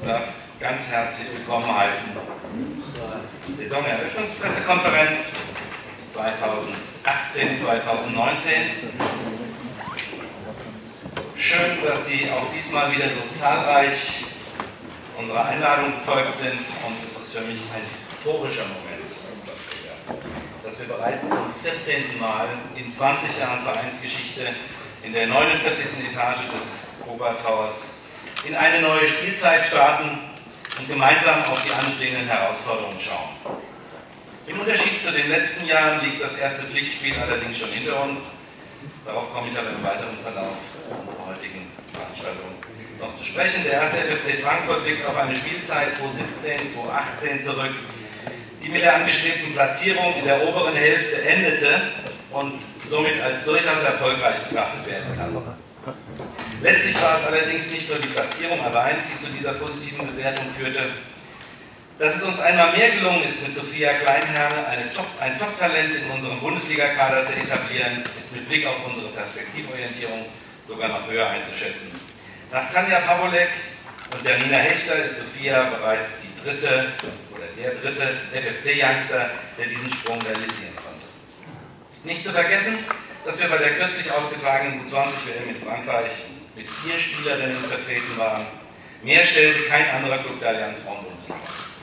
darf ganz herzlich willkommen heißen zur Saisoneröffnungspressekonferenz 2018-2019. Schön, dass Sie auch diesmal wieder so zahlreich unserer Einladung gefolgt sind, und es ist für mich ein historischer Moment, dass wir bereits zum 14. Mal in 20 Jahren Vereinsgeschichte in der 49. Etage des Obertowers in eine neue Spielzeit starten und gemeinsam auf die anstehenden Herausforderungen schauen. Im Unterschied zu den letzten Jahren liegt das erste Pflichtspiel allerdings schon hinter uns. Darauf komme ich aber im weiteren Verlauf unserer heutigen Veranstaltung noch zu sprechen. Der erste FFC Frankfurt blickt auf eine Spielzeit 2017-2018 zurück, die mit der angestrebten Platzierung in der oberen Hälfte endete und somit als durchaus erfolgreich betrachtet werden kann. Letztlich war es allerdings nicht nur die Platzierung allein, die zu dieser positiven Bewertung führte. Dass es uns einmal mehr gelungen ist, mit Sophia Kleinherne ein Top-Talent in unserem Bundesliga-Kader zu etablieren, ist mit Blick auf unsere Perspektivorientierung sogar noch höher einzuschätzen. Nach Tanja Pawolek und der Nina Hechter ist Sophia bereits der dritte FFC-Youngster, der diesen Sprung realisieren konnte. Nicht zu vergessen, dass wir bei der kürzlich ausgetragenen U20-WM in Frankreich mit 4 Spielerinnen vertreten waren. Mehr stellte kein anderer Club der Allianz Frauen-Bundesliga.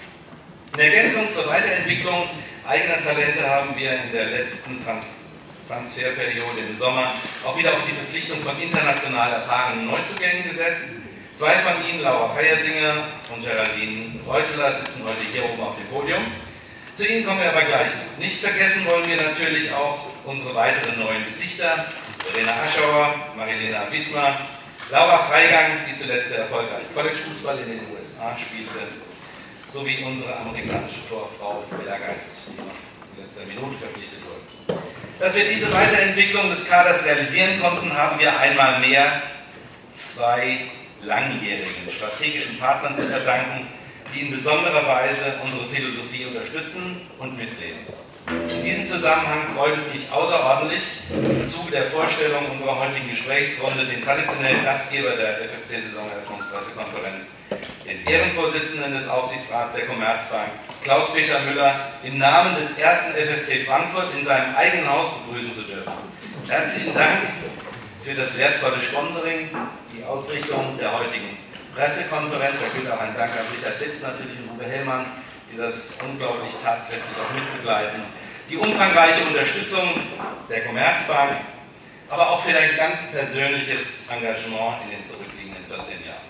In Ergänzung zur Weiterentwicklung eigener Talente haben wir in der letzten Transferperiode im Sommer auch wieder auf die Verpflichtung von international erfahrenen Neuzugängen gesetzt. 2 von ihnen, Laura Feiersinger und Geraldine Reuteler, sitzen heute hier oben auf dem Podium. Zu ihnen kommen wir aber gleich noch. Nicht vergessen wollen wir natürlich auch unsere weiteren neuen Gesichter: Verena Aschauer, Marilena Wittmer, Laura Freigang, die zuletzt sehr erfolgreich College-Fußball in den USA spielte, sowie unsere amerikanische Torfrau Bella Geist, die noch in letzter Minute verpflichtet wurde. Dass wir diese Weiterentwicklung des Kaders realisieren konnten, haben wir einmal mehr 2 langjährigen strategischen Partnern zu verdanken, die in besonderer Weise unsere Philosophie unterstützen und mitleben. In diesem Zusammenhang freut es mich außerordentlich, im Zuge der Vorstellung unserer heutigen Gesprächsrunde den traditionellen Gastgeber der FFC-Saisoneröffnungspressekonferenz, den Ehrenvorsitzenden des Aufsichtsrats der Commerzbank, Klaus-Peter Müller, im Namen des ersten FFC Frankfurt in seinem eigenen Haus begrüßen zu dürfen. Herzlichen Dank für das wertvolle Sponsoring, die Ausrichtung der heutigen Pressekonferenz. Da gilt auch ein Dank an Richard Litz natürlich und Uwe Hellmann, die das unglaublich tatkräftig auch mitbegleiten. Die umfangreiche Unterstützung der Commerzbank, aber auch für dein ganz persönliches Engagement in den zurückliegenden 14 Jahren.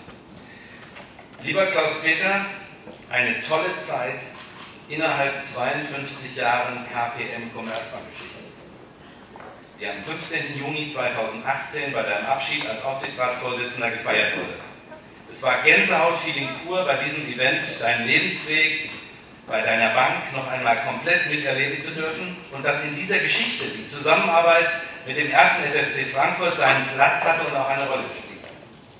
Lieber Klaus-Peter, eine tolle Zeit innerhalb 52 Jahren KPM Commerzbank-Geschichte, die am 15. Juni 2018 bei deinem Abschied als Aufsichtsratsvorsitzender gefeiert wurde. Es war Gänsehaut-Feeling pur, bei diesem Event deinen Lebensweg bei deiner Bank noch einmal komplett miterleben zu dürfen und dass in dieser Geschichte die Zusammenarbeit mit dem ersten FFC Frankfurt seinen Platz hatte und auch eine Rolle gespielt hat.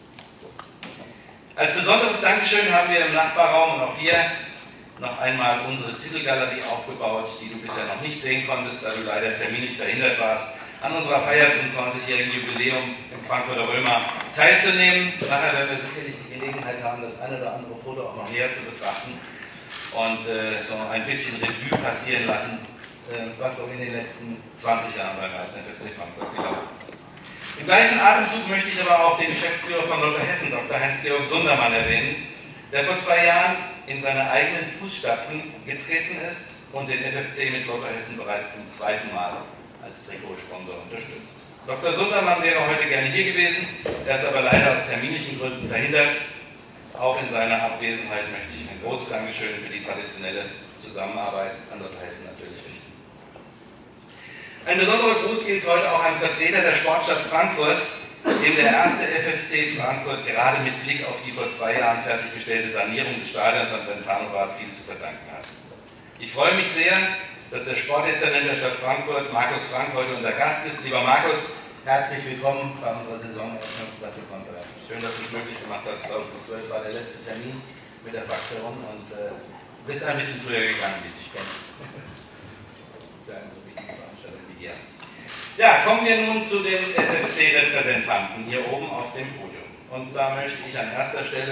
Als besonderes Dankeschön haben wir im Nachbarraum und auch hier noch einmal unsere Titelgalerie aufgebaut, die du bisher noch nicht sehen konntest, da du leider terminlich verhindert warst, an unserer Feier zum 20-jährigen Jubiläum im Frankfurter Römer teilzunehmen. Nachher werden wir sicherlich die Gelegenheit haben, das eine oder andere Foto auch noch näher zu betrachten und so ein bisschen Revue passieren lassen, was auch in den letzten 20 Jahren beim ersten FFC Frankfurt gelaufen ist. Im gleichen Atemzug möchte ich aber auch den Geschäftsführer von Lotto Hessen, Dr. Heinz-Georg Sundermann, erwähnen, der vor 2 Jahren in seine eigenen Fußstapfen getreten ist und den FFC mit Lotto Hessen bereits zum 2. Mal als Trikotsponsor unterstützt. Dr. Sundermann wäre heute gerne hier gewesen, er ist aber leider aus terminlichen Gründen verhindert. Auch in seiner Abwesenheit möchte ich ein großes Dankeschön für die traditionelle Zusammenarbeit an Lotto Hessen natürlich richten. Ein besonderer Gruß gilt heute auch einem Vertreter der Sportstadt Frankfurt, dem der erste FFC Frankfurt gerade mit Blick auf die vor 2 Jahren fertiggestellte Sanierung des Stadions am Brentano-Bad viel zu verdanken hat. Ich freue mich sehr, dass der Sportdezernent der Stadt Frankfurt, Markus Frank, heute unser Gast ist. Lieber Markus, herzlich willkommen bei unserer Saisoneröffnungspressekonferenz. Schön, dass du es möglich gemacht hast. Ich glaube, bis 12 war der letzte Termin mit der Fraktion und du bist ein bisschen früher gegangen, wie ich dich kenne. Für eine so wichtige Veranstaltung wie die erste. Ja, kommen wir nun zu den FFC-Repräsentanten hier oben auf dem Podium. Und da möchte ich an erster Stelle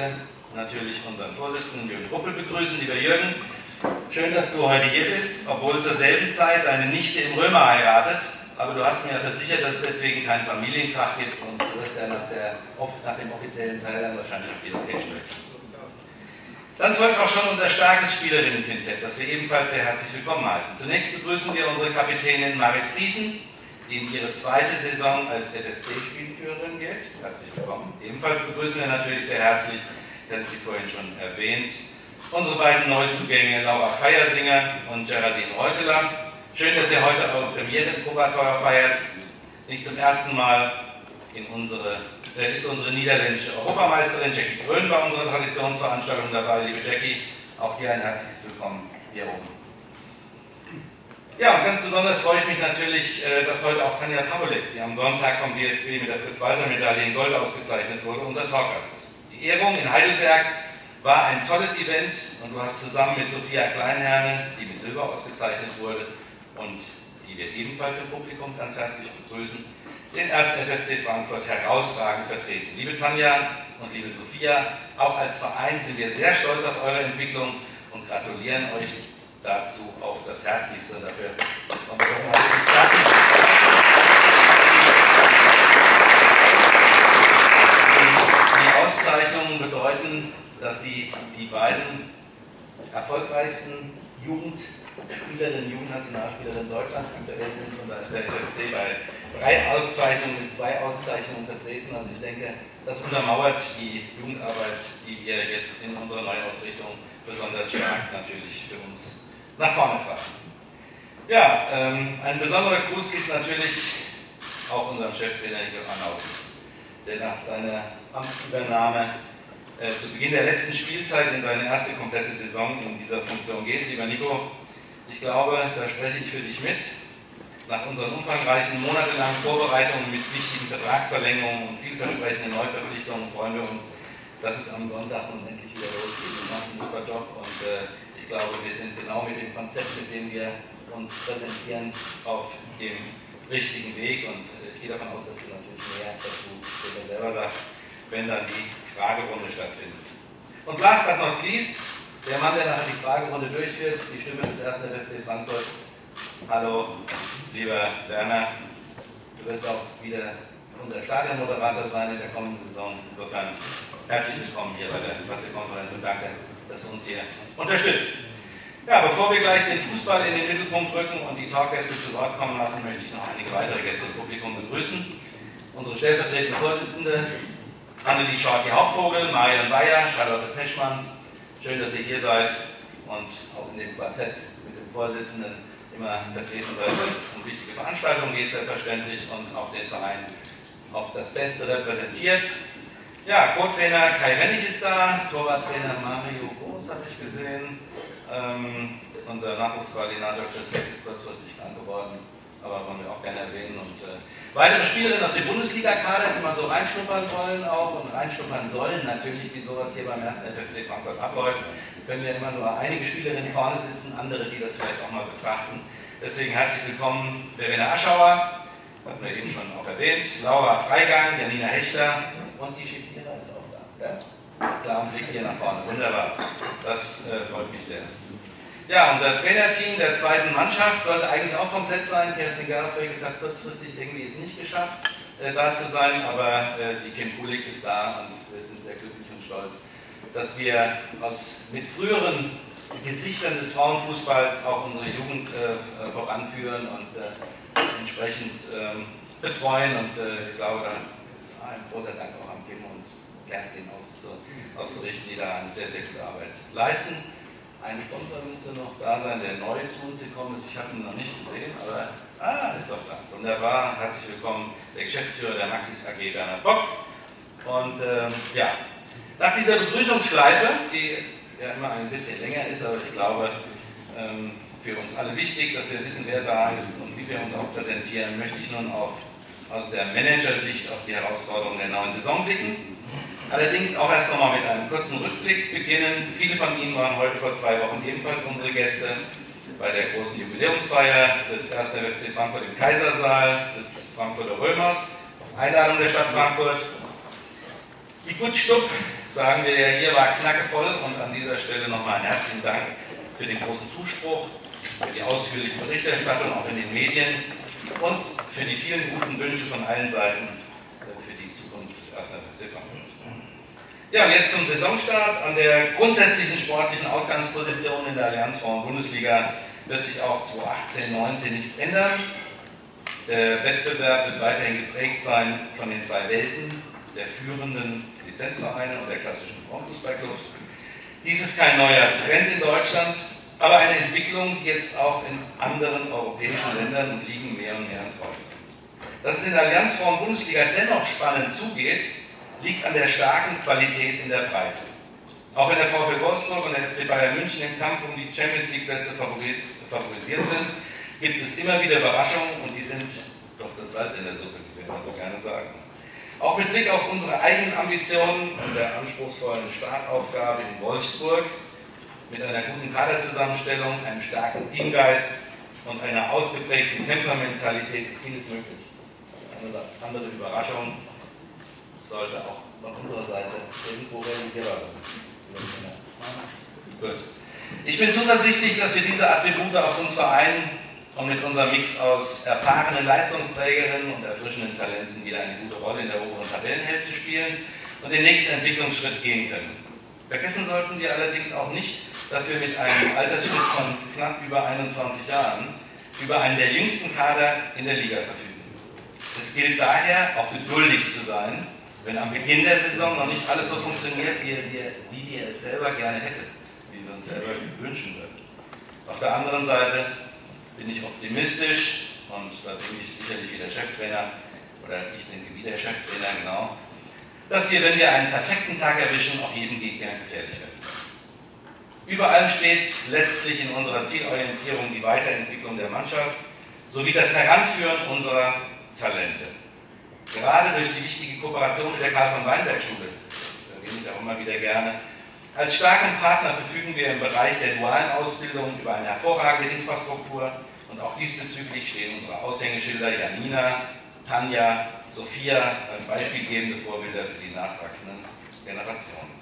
natürlich unseren Vorsitzenden Jürgen Ruppel begrüßen. Lieber Jürgen, schön, dass du heute hier bist, obwohl zur selben Zeit deine Nichte im Römer heiratet. Aber du hast mir ja versichert, dass es deswegen keinen Familienkrach gibt und du wirst ja nach dem offiziellen Teil dann wahrscheinlich auch die Location wechseln. Dann folgt auch schon unser starkes Spielerinnen-Quintett, das wir ebenfalls sehr herzlich willkommen heißen. Zunächst begrüßen wir unsere Kapitänin Marit Priesen, die in ihre zweite Saison als FFC-Spielführerin geht. Herzlich willkommen. Ebenfalls begrüßen wir natürlich sehr herzlich, ich hatte sie vorhin schon erwähnt, unsere beiden Neuzugänge Laura Feiersinger und Geraldine Reuteler. Schön, dass ihr heute eure Premiere im Probateuer feiert. Nicht zum ersten Mal ist unsere niederländische Europameisterin Jackie Grön bei unserer Traditionsveranstaltung dabei. Liebe Jackie, auch dir ein herzliches Willkommen hier oben. Ja, und ganz besonders freue ich mich natürlich, dass heute auch Tanja Pawlik, die am Sonntag vom DFB mit der Fritz-Walter-Medaille in Gold ausgezeichnet wurde, unser Talkgast ist. Die Ehrung in Heidelberg war ein tolles Event und du hast zusammen mit Sophia Kleinherne, die mit Silber ausgezeichnet wurde und die wir ebenfalls im Publikum ganz herzlich begrüßen, den ersten FFC Frankfurt herausragend vertreten. Liebe Tanja und liebe Sophia, auch als Verein sind wir sehr stolz auf eure Entwicklung und gratulieren euch dazu auf das Herzlichste. Dafür kommen wir doch mal die Auszeichnungen bedeuten, dass sie die beiden erfolgreichsten Jugendspielerinnen, Jugendnationalspielerinnen Deutschlands aktuell sind, und da ist der FFC bei 3 Auszeichnungen mit 2 Auszeichnungen vertreten. Und ich denke, das untermauert die Jugendarbeit, die wir jetzt in unserer Neuausrichtung besonders stark natürlich für uns nach vorne tragen. Ja, ein besonderer Gruß gilt natürlich auch unserem Cheftrainer Nico Arnaut, der nach seiner Amtsübernahme zu Beginn der letzten Spielzeit in seine erste komplette Saison in dieser Funktion geht. Lieber Nico, ich glaube, da spreche ich für dich mit. Nach unseren umfangreichen, monatelangen Vorbereitungen mit wichtigen Vertragsverlängerungen und vielversprechenden Neuverpflichtungen freuen wir uns, dass es am Sonntag nun endlich wieder losgeht. Du machst einen super Job und ich glaube, wir sind genau mit dem Konzept, mit dem wir uns präsentieren, auf dem richtigen Weg. Und ich gehe davon aus, dass du natürlich mehr dazu selber sagst, wenn dann die Fragerunde stattfindet. Und last but not least, der Mann, der nachher die Fragerunde durchführt, die Stimme des ersten FFC Frankfurt. Hallo, lieber Werner, du wirst auch wieder unser Stadionmoderator sein in der kommenden Saison. Insofern herzlich willkommen hier bei der Pressekonferenz und danke, dass du uns hier unterstützt. Ja, bevor wir gleich den Fußball in den Mittelpunkt rücken und die Talkgäste zu Wort kommen lassen, möchte ich noch einige weitere Gäste im Publikum begrüßen. Unsere stellvertretende Vorsitzende Annelie Schorki-Hauptvogel, Marion Bayer, Charlotte Peschmann. Schön, dass ihr hier seid und auch in dem Quartett mit dem Vorsitzenden immer vertreten seid, wenn es um wichtige Veranstaltungen geht, selbstverständlich, und auch den Verein auf das Beste repräsentiert. Ja, Co-Trainer Kai Rennig ist da, Torwarttrainer Mario Groß habe ich gesehen, unser Nachwuchskoordinator Chris Heck ist kurzfristig krank geworden, aber wollen wir auch gerne erwähnen. Und weitere Spielerinnen aus dem Bundesliga-Kader, die mal so reinschnuppern wollen auch und reinschnuppern sollen, natürlich, wie sowas hier beim ersten FFC Frankfurt abläuft. Es können ja immer nur einige Spielerinnen vorne sitzen, andere, die das vielleicht auch mal betrachten. Deswegen herzlich willkommen Verena Aschauer, hatten wir eben schon auch erwähnt, Laura Freigang, Janina Hechter und die Schiptierer ist auch da. Ja? Klaren Blick hier nach vorne, wunderbar. Das freut mich sehr. Ja, unser Trainerteam der zweiten Mannschaft sollte eigentlich auch komplett sein. Kerstin Garfreges hat kurzfristig irgendwie es nicht geschafft, da zu sein, aber die Kim Kulik ist da und wir sind sehr glücklich und stolz, dass wir mit früheren Gesichtern des Frauenfußballs auch unsere Jugend voranführen und entsprechend betreuen. Und ich glaube, da ist ein großer Dank auch an Kim und Kerstin auszurichten, die da eine sehr, sehr gute Arbeit leisten. Ein Sponsor müsste noch da sein, der neu zu uns gekommen ist. Ich habe ihn noch nicht gesehen, aber ist doch da. Wunderbar. Herzlich willkommen, der Geschäftsführer der Maxis AG, Bernhard Bock. Und ja, nach dieser Begrüßungsschleife, die ja immer ein bisschen länger ist, aber ich glaube, für uns alle wichtig, dass wir wissen, wer da ist und wie wir uns auch präsentieren, möchte ich nun aus der Managersicht auf die Herausforderungen der neuen Saison blicken. Allerdings auch erst nochmal mit einem kurzen Rückblick beginnen. Viele von Ihnen waren heute vor 2 Wochen ebenfalls unsere Gäste bei der großen Jubiläumsfeier des 1. FFC Frankfurt im Kaisersaal des Frankfurter Römers. Einladung der Stadt Frankfurt. Die Gut Stupp sagen wir ja, hier war knackevoll und an dieser Stelle nochmal einen herzlichen Dank für den großen Zuspruch, für die ausführliche Berichterstattung auch in den Medien und für die vielen guten Wünsche von allen Seiten für die Zukunft des 1. FC Frankfurt. Ja, und jetzt zum Saisonstart. An der grundsätzlichen sportlichen Ausgangsposition in der Allianz Frauen-Bundesliga wird sich auch 2018/19 nichts ändern. Der Wettbewerb wird weiterhin geprägt sein von den zwei Welten der führenden Lizenzvereine und der klassischen Frauenfußballclubs. Dies ist kein neuer Trend in Deutschland, aber eine Entwicklung, die jetzt auch in anderen europäischen Ländern und Ligen mehr und mehr ins Rollen kommt. Dass es in der Allianz Frauen-Bundesliga dennoch spannend zugeht, liegt an der starken Qualität in der Breite. Auch wenn der VfL Wolfsburg und der FC Bayern München im Kampf um die Champions League Plätze favorisiert sind, gibt es immer wieder Überraschungen und die sind doch das Salz in der Suppe, wie wir immer so gerne sagen. Auch mit Blick auf unsere eigenen Ambitionen und der anspruchsvollen Startaufgabe in Wolfsburg, mit einer guten Kaderzusammenstellung, einem starken Teamgeist und einer ausgeprägten Kämpfermentalität ist vieles möglich. Eine andere Überraschung sollte auch von unserer Seite irgendwo realisierbar sein. Gut. Ich bin zuversichtlich, dass wir diese Attribute auf uns vereinen und mit unserem Mix aus erfahrenen Leistungsträgerinnen und erfrischenden Talenten wieder eine gute Rolle in der oberen Tabellenhälfte spielen und den nächsten Entwicklungsschritt gehen können. Vergessen sollten wir allerdings auch nicht, dass wir mit einem Altersschnitt von knapp über 21 Jahren über einen der jüngsten Kader in der Liga verfügen. Es gilt daher, auch geduldig zu sein, wenn am Beginn der Saison noch nicht alles so funktioniert, wie wir es selber gerne hätten, wie wir uns selber wünschen würden. Auf der anderen Seite bin ich optimistisch und da bin ich sicherlich wie der Cheftrainer, oder ich denke wie der Cheftrainer, genau, dass wir, wenn wir einen perfekten Tag erwischen, auch jedem Gegner gefährlich werden. Über allem steht letztlich in unserer Zielorientierung die Weiterentwicklung der Mannschaft sowie das Heranführen unserer Talente. Gerade durch die wichtige Kooperation mit der Karl-von-Weinberg-Schule, das erwähne ich auch immer wieder gerne, als starken Partner verfügen wir im Bereich der dualen Ausbildung über eine hervorragende Infrastruktur und auch diesbezüglich stehen unsere Aushängeschilder Janina, Tanja, Sophia als beispielgebende Vorbilder für die nachwachsenden Generationen.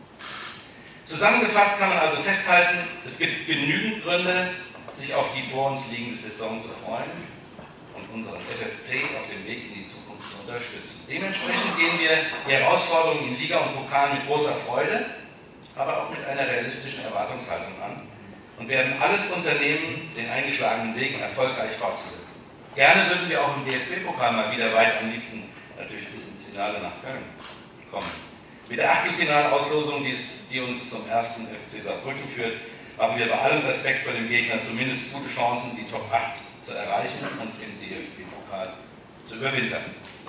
Zusammengefasst kann man also festhalten, es gibt genügend Gründe, sich auf die vor uns liegende Saison zu freuen und unseren FFC auf dem Weg in die Zukunft zu unterstützen. Dementsprechend gehen wir die Herausforderungen in Liga und Pokal mit großer Freude, aber auch mit einer realistischen Erwartungshaltung an und werden alles unternehmen, den eingeschlagenen Weg erfolgreich fortzusetzen. Gerne würden wir auch im DFB-Pokal mal wieder weit, am liebsten natürlich bis ins Finale nach Köln kommen. Mit der Achtelfinalauslosung, die uns zum ersten FC Saarbrücken führt, haben wir bei allem Respekt vor dem Gegner zumindest gute Chancen, die Top 8 zu erreichen und im DFB-Pokal zu überwintern.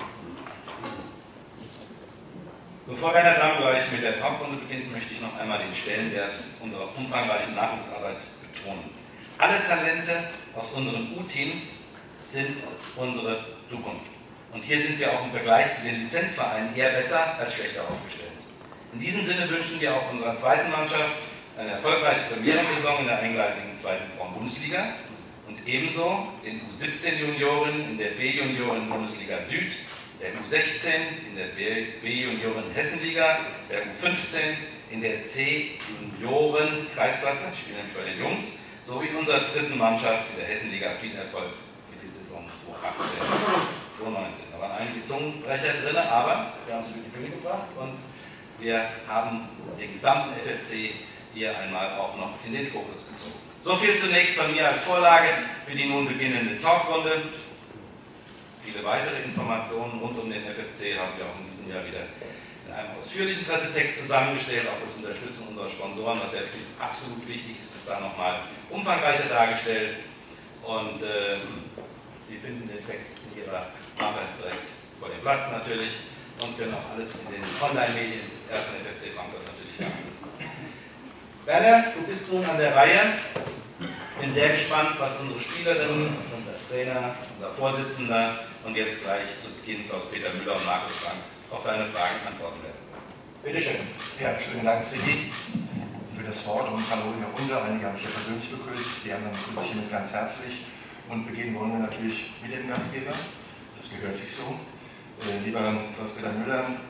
Bevor Werner Damm gleich mit der Talkrunde beginnt, möchte ich noch einmal den Stellenwert unserer umfangreichen Nachwuchsarbeit betonen. Alle Talente aus unseren U-Teams sind unsere Zukunft. Und hier sind wir auch im Vergleich zu den Lizenzvereinen eher besser als schlechter aufgestellt. In diesem Sinne wünschen wir auch unserer zweiten Mannschaft eine erfolgreiche Premierensaison in der eingleisigen zweiten Frauen-Bundesliga und ebenso den U17-Junioren in der B-Junioren-Bundesliga Süd, der U16 in der B-Junioren-Hessenliga, der U15 in der C-Junioren-Kreisklasse, ich spiele nämlich bei den Jungs, sowie unserer dritten Mannschaft in der Hessenliga viel Erfolg für die Saison 2018-2019. Da waren einige Zungenbrecher drin, aber wir haben es über die Bühne gebracht und wir haben den gesamten FFC hier einmal auch noch in den Fokus gezogen. So viel zunächst von mir als Vorlage für die nun beginnende Talkrunde. Viele weitere Informationen rund um den FFC haben wir auch in diesem Jahr wieder in einem ausführlichen Pressetext zusammengestellt. Auch das Unterstützen unserer Sponsoren, was ja absolut wichtig ist, ist da nochmal umfangreicher dargestellt. Und Sie finden den Text in Ihrer Mappe direkt vor dem Platz natürlich und können auch alles in den Online-Medien des ersten FFC Frankfurt natürlich nachlesen. Werner, du bist nun an der Reihe. Ich bin sehr gespannt, was unsere Spielerinnen, unser Trainer, unser Vorsitzender und jetzt gleich zu Beginn Klaus-Peter Müller und Markus Frank auf deine Fragen antworten werden. Bitte schön. Ja, schönen Dank, Sigi, für das Wort und hallo in der Runde. Einige habe ich ja persönlich begrüßt, die anderen begrüße ich hiermit ganz herzlich. Und beginnen wollen wir natürlich mit dem Gastgeber. Das gehört sich so. Lieber Klaus-Peter Müller,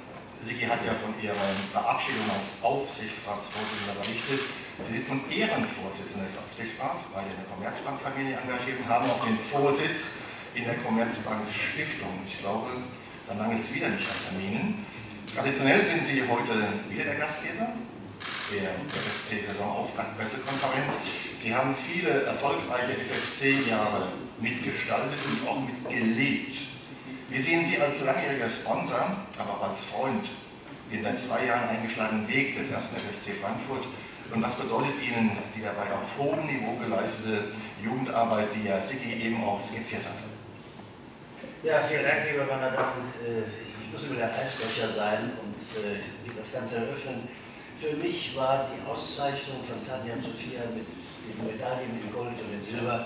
Sigi hat ja von ihrer Verabschiedung als Aufsichtsratsvorsitzender berichtet. Sie sind von Ehrenvorsitzender des Aufsichtsrats bei der Commerzbank-Familie engagiert und haben auch den Vorsitz in der Commerzbank-Stiftung. Ich glaube, dann mangelt es wieder nicht an Terminen. Traditionell sind Sie heute wieder der Gastgeber der FFC-Saisonauftakt-Pressekonferenz. Sie haben viele erfolgreiche FFC-Jahre mitgestaltet und auch mitgelebt. Wir sehen Sie als langjähriger Sponsor, aber auch als Freund, den seit 2 Jahren eingeschlagenen Weg des ersten FFC Frankfurt. Und was bedeutet Ihnen die dabei auf hohem Niveau geleistete Jugendarbeit, die ja Sigi eben auch skizziert hat? Ja, vielen Dank, liebe meine Damen. Ich muss immer der Eisbrecher sein und das Ganze eröffnen. Für mich war die Auszeichnung von Tanja und Sophia mit den Medaillen in Gold und in Silber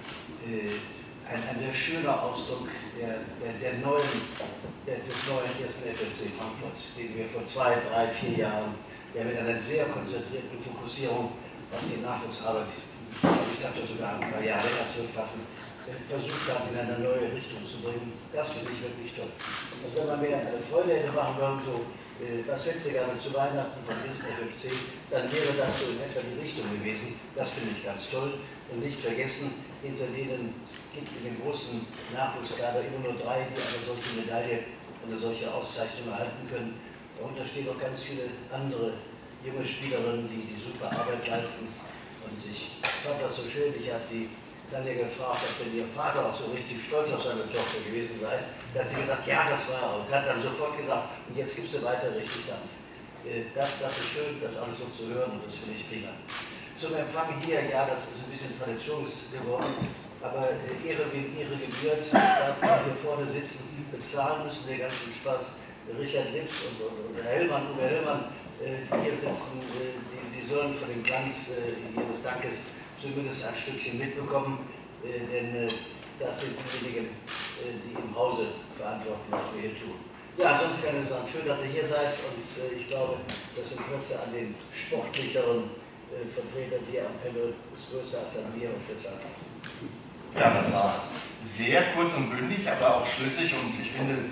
ein sehr schöner Ausdruck des neuen ersten FFC Frankfurt, den wir vor 2, 3, 4 Jahren mit einer sehr konzentrierten Fokussierung auf die Nachwuchsarbeit, ich darf das sogar ein paar Jahre länger zurückfassen, versucht haben, in eine neue Richtung zu bringen. Das finde ich wirklich toll. Und wenn man mir eine Freude hätte machen wollen, so was hättest du gerne zu Weihnachten vom ersten FFC, dann wäre das so in etwa die Richtung gewesen. Das finde ich ganz toll. Und nicht vergessen, hinter denen gibt es in dem großen Nachwuchskader immer nur 3, die eine solche Medaille, eine solche Auszeichnung erhalten können. Darunter stehen auch ganz viele andere junge Spielerinnen, die super Arbeit leisten. Und ich fand das so schön, ich habe die Tanja gefragt, ob denn ihr Vater auch so richtig stolz auf seine Tochter gewesen sei. Da hat sie gesagt, ja, das war er. Und hat dann sofort gesagt, und jetzt gibst du weiter richtig Dampf. Das ist schön, das alles so zu hören und das finde ich prima. Zum Empfang hier, ja, das ist ein bisschen Tradition geworden, aber Ehre wem Ehre gebührt, da wir hier vorne sitzen, bezahlen müssen den ganzen Spaß. Richard Lips und Uwe Hellmann, die hier sitzen, die sollen von dem Glanz ihres Dankes zumindest ein Stückchen mitbekommen, denn das sind diejenigen, die im Hause verantworten, was wir hier tun. Ja, ansonsten kann ich sagen, schön, dass ihr hier seid und ich glaube, das Interesse an den sportlicheren Vertretern hier am Panel ist größer als an mir und deshalb. Ja, das war sehr kurz und bündig, aber auch schlüssig und ich finde,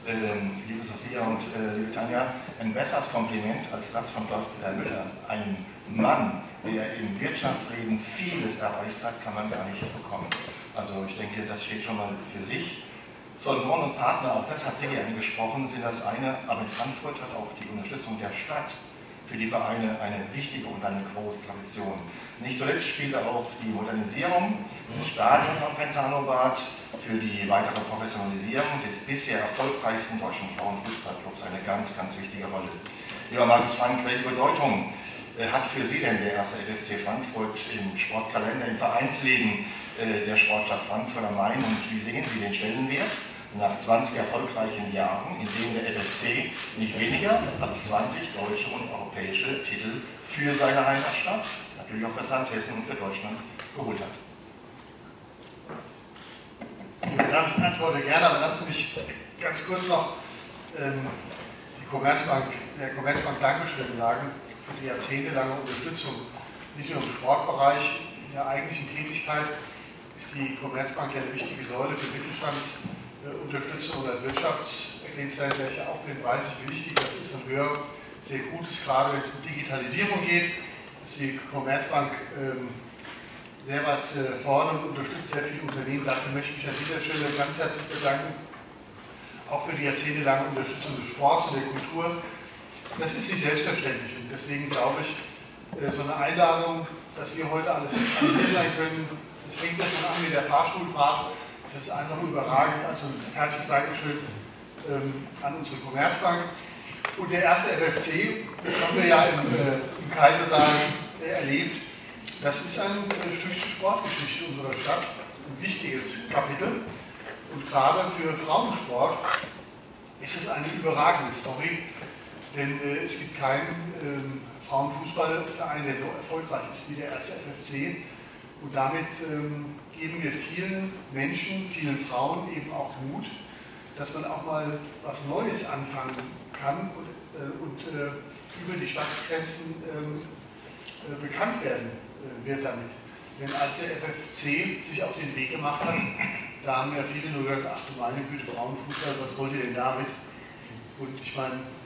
liebe Sophia und liebe Tanja, ein besseres Kompliment als das von Klaus-Peter Müller. Ein Mann, der im Wirtschaftsleben vieles erreicht hat, kann man gar nicht bekommen. Also ich denke, das steht schon mal für sich. Sponsoren und Partner, auch das hat Sigi angesprochen, sind das eine, aber in Frankfurt hat auch die Unterstützung der Stadt für die Vereine eine wichtige und eine große Tradition. Nicht zuletzt spielt auch die Modernisierung des Stadions am Brentano-Bad für die weitere Professionalisierung des bisher erfolgreichsten deutschen Frauenfußballclubs eine ganz, ganz wichtige Rolle. Lieber Markus Frank, welche Bedeutung hat für Sie denn der erste FFC Frankfurt im Sportkalender, im Vereinsleben der Sportstadt Frankfurt am Main und wie sehen Sie den Stellenwert nach 20 erfolgreichen Jahren, in denen der FFC nicht weniger als 20 deutsche und europäische Titel für seine Heimatstadt, natürlich auch für das Land Hessen und für Deutschland geholt hat? Ja, ich antworte gerne, aber lassen Sie mich ganz kurz noch der Commerzbank Dankeschön sagen für die jahrzehntelange Unterstützung, nicht nur im Sportbereich. In der eigentlichen Tätigkeit ist die Commerzbank ja eine wichtige Säule für Mittelstandsunterstützung und als Wirtschaftsdienstleister ja auch den weiß ich, wie wichtig das ist und höre sehr Gutes, gerade wenn es um Digitalisierung geht, ist die Commerzbank sehr weit vorne und unterstützt sehr viele Unternehmen. Dafür möchte ich mich an dieser Stelle ganz herzlich bedanken, auch für die jahrzehntelange Unterstützung des Sports und der Kultur. Das ist nicht selbstverständlich und deswegen glaube ich, so eine Einladung, dass wir heute alle hier sein können, das fängt ja schon an mit der Fahrstuhlfahrt, das ist einfach überragend. Also ein herzliches Dankeschön an unsere Commerzbank. Und der erste FFC, das haben wir ja im Kaisersaal erlebt, das ist ein Stückchen Sportgeschichte unserer Stadt, ein wichtiges Kapitel. Und gerade für Frauensport ist es eine überragende Story, denn es gibt keinen Frauenfußballverein, der so erfolgreich ist wie der erste FFC. Und damit geben wir vielen Menschen, vielen Frauen eben auch Mut, dass man auch mal was Neues anfangen kann und über die Stadtgrenzen bekannt werden wird damit. Denn als der FFC sich auf den Weg gemacht hat, da haben ja viele nur gesagt, ach du meine Güte, Frauenfußball, was wollt ihr denn damit? Und ich meine,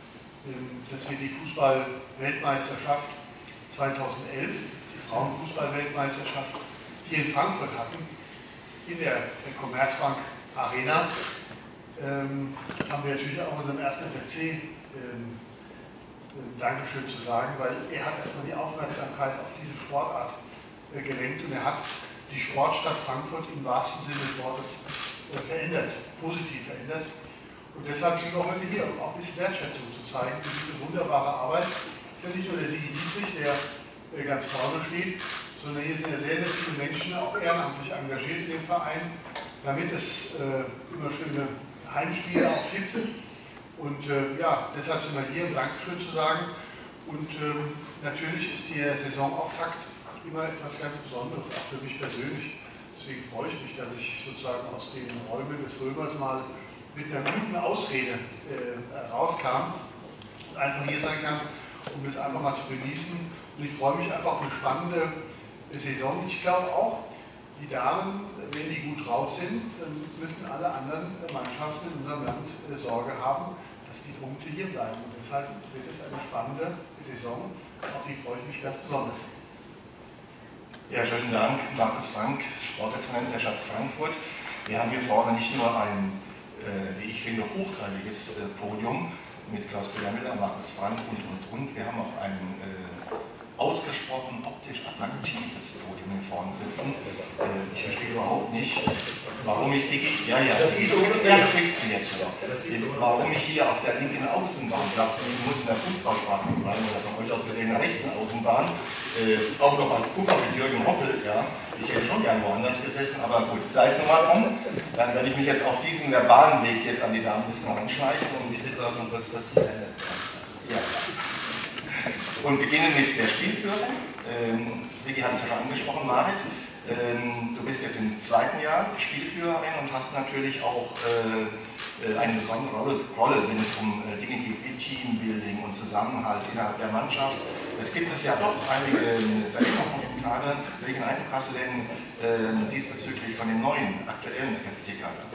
dass wir die Fußball-Weltmeisterschaft 2011, die Frauenfußball-Weltmeisterschaft, hier in Frankfurt hatten, in der Commerzbank Arena. Haben wir natürlich auch unserem ersten FFC Dankeschön zu sagen, weil er hat erstmal die Aufmerksamkeit auf diese Sportart gelenkt und er hat die Sportstadt Frankfurt im wahrsten Sinne des Wortes verändert, positiv verändert. Und deshalb sind wir auch heute hier, um auch ein bisschen Wertschätzung zu zeigen für diese wunderbare Arbeit. Es ist ja nicht nur der Sigi Dietrich, der ganz vorne steht, sondern hier sind ja sehr, sehr viele Menschen auch ehrenamtlich engagiert in dem Verein, damit es immer schöne Heimspiele auch gibt. Und ja, deshalb sind wir hier, um Dankeschön zu sagen. Und natürlich ist der Saisonauftakt immer etwas ganz Besonderes, auch für mich persönlich. Deswegen freue ich mich, dass ich sozusagen aus den Räumen des Römers mal mit einer guten Ausrede rauskam und einfach hier sein kann, um das einfach mal zu genießen. Und ich freue mich einfach auf eine spannende Saison. Ich glaube auch, die Damen, wenn die gut drauf sind, dann müssen alle anderen Mannschaften in unserem Land Sorge haben, dass die Punkte hier bleiben. Und deshalb wird es eine spannende Saison, auf die freue ich mich ganz besonders. Ja, schönen Dank, Markus Frank, Sportreferent der Stadt Frankfurt. Wir haben hier vorne nicht nur ein, wie ich finde, hochrangiges Podium mit Klaus-Peter Müller, Markus Frank und. Wir haben auch ein ausgesprochen optisch attraktives Podium hier vorne sitzen. Ich verstehe überhaupt nicht, warum ich die, warum ich hier auf der linken Außenbahn Platz nehmen muss, in der Fußballsprache bleiben oder von euch aus gesehen in der rechten Außenbahn, auch noch als Puffer mit Jürgen Hoppel, ja. Ich hätte schon gern woanders gesessen, aber gut, sei es nochmal drum. Dann werde ich mich jetzt auf diesen verbalen Weg jetzt an die Damenlisten anschleichen und ich sitze auch noch kurz passiert. Ja. Und beginnen mit der Spielführung. Sigi hat es ja schon angesprochen, Marit. Du bist jetzt im zweiten Jahr Spielführerin und hast natürlich auch eine besondere Rolle, wenn es um Dinge geht wie Teambuilding und Zusammenhalt innerhalb der Mannschaft. Es gibt es ja doch einige Kommentare. Welchen Eindruck hast du denn diesbezüglich von dem neuen, aktuellen FFC-Kader?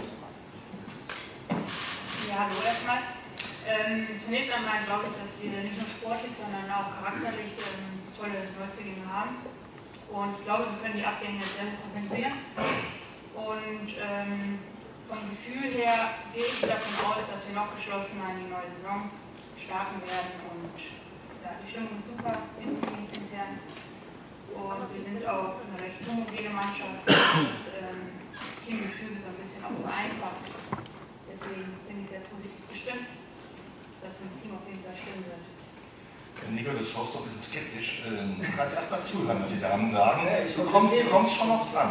Ja, hallo erstmal. Zunächst einmal glaube ich, dass wir nicht nur sportlich, sondern auch charakterlich tolle Neuzugänge haben. Und ich glaube, wir können die Abgänge sehr gut kompensieren. Und vom Gefühl her gehe ich davon aus, dass wir noch geschlossener in die neue Saison starten werden. Und ja, die Stimmung ist super im Team intern. Und wir sind auch eine recht homogene Mannschaft, das Teamgefüge so ein bisschen auch vereinfacht. Deswegen bin ich sehr positiv gestimmt, dass im Team auf jeden Fall stimmen wird. Nico, du schaust doch ein bisschen skeptisch. Du kannst erst mal zuhören, was die Damen sagen. Du kommst schon noch dran.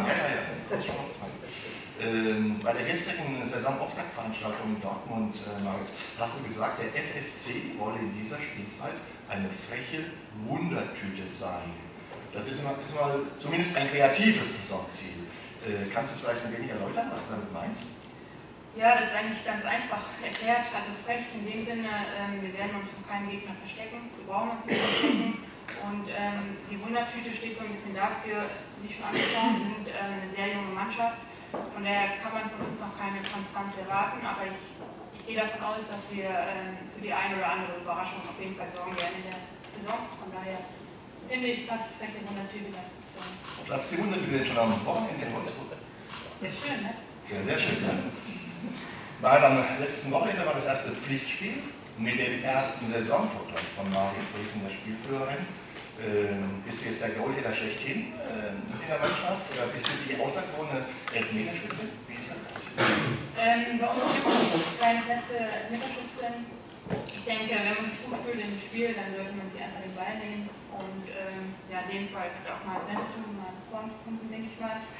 Bei der gestrigen Saisonauftaktveranstaltung in Dortmund hast du gesagt, der FFC wolle in dieser Spielzeit eine freche Wundertüte sein. Das ist mal zumindest ein kreatives Saisonziel. Kannst du es vielleicht ein wenig erläutern, was du damit meinst? Ja, das ist eigentlich ganz einfach erklärt. Also frech in dem Sinne, wir werden uns vor keinem Gegner verstecken. Wir brauchen uns nicht verstecken. Und die Wundertüte steht so ein bisschen dafür, wie schon angesprochen, wir sind eine sehr junge Mannschaft. Von daher kann man von uns noch keine Konstanz erwarten. Aber ich gehe davon aus, dass wir für die eine oder andere Überraschung auf jeden Fall sorgen werden in der Saison. Von daher finde ich, passt freche Wundertüte ganz gut zu uns. Platz die Wundertüte jetzt schon am Wochenende in Wolfsburg? Sehr schön, ne? Sehr, sehr schön, ne? Weil am letzten Wochenende war das erste Pflichtspiel mit dem ersten Saisontor von Marit Bresen, der Spielführerin. Bist du jetzt der Goalgetter schlechthin in der Mannschaft oder bist du die auserkorene Elfmeterspitze? Wie ist das? Bei uns gibt es keine feste Elfmeterspitze. Ich denke, wenn man sich gut fühlt im Spiel, dann sollte man sich einfach den Ball nehmen. Und ja, in dem Fall wird auch mal Dennis mal vorne kommen, denke ich mal.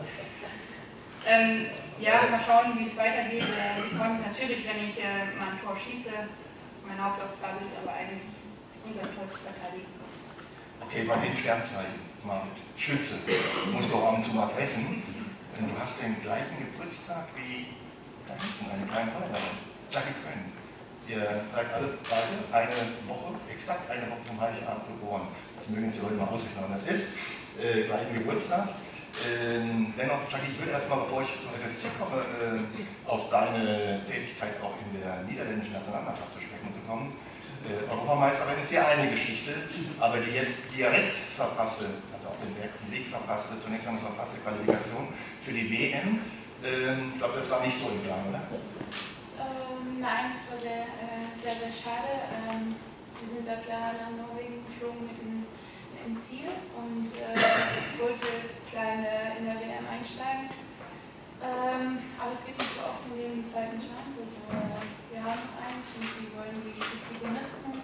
Ja, mal schauen, wie es weitergeht. Ich freue mich natürlich, wenn ich mal ein Tor schieße. Meine Hauptaufgabe ist aber eigentlich, unser Tor zu verteidigen. Okay, bei den Sternzeichen, Marit, Schütze, musst du auch ab und zu mal treffen. Denn du hast den gleichen Geburtstag wie da hinten, eine kleine Holländerin, Jackie Quinn. Ihr seid alle beide exakt eine Woche vom Heiligabend geboren. Das mögen Sie heute mal ausrechnen, wann das ist. Gleichen Geburtstag. Dennoch, Jackie, ich würde erstmal, bevor ich zum FFC komme, auf deine Tätigkeit auch in der niederländischen Nationalmannschaft zu sprechen zu kommen. Europameisterin ist die eine Geschichte, aber die jetzt direkt verpasste, also auf den Weg verpasste, zunächst einmal verpasste Qualifikation für die WM, ich glaube, das war nicht so im Plan, oder? Nein, es war sehr, sehr schade. Wir sind da klar nach Norwegen geflogen mit dem Ziel und wollte klar in der WM einsteigen. Aber es gibt nicht so oft im Leben die zweiten Chance. Wir haben eins und wir wollen die Geschichte benutzen.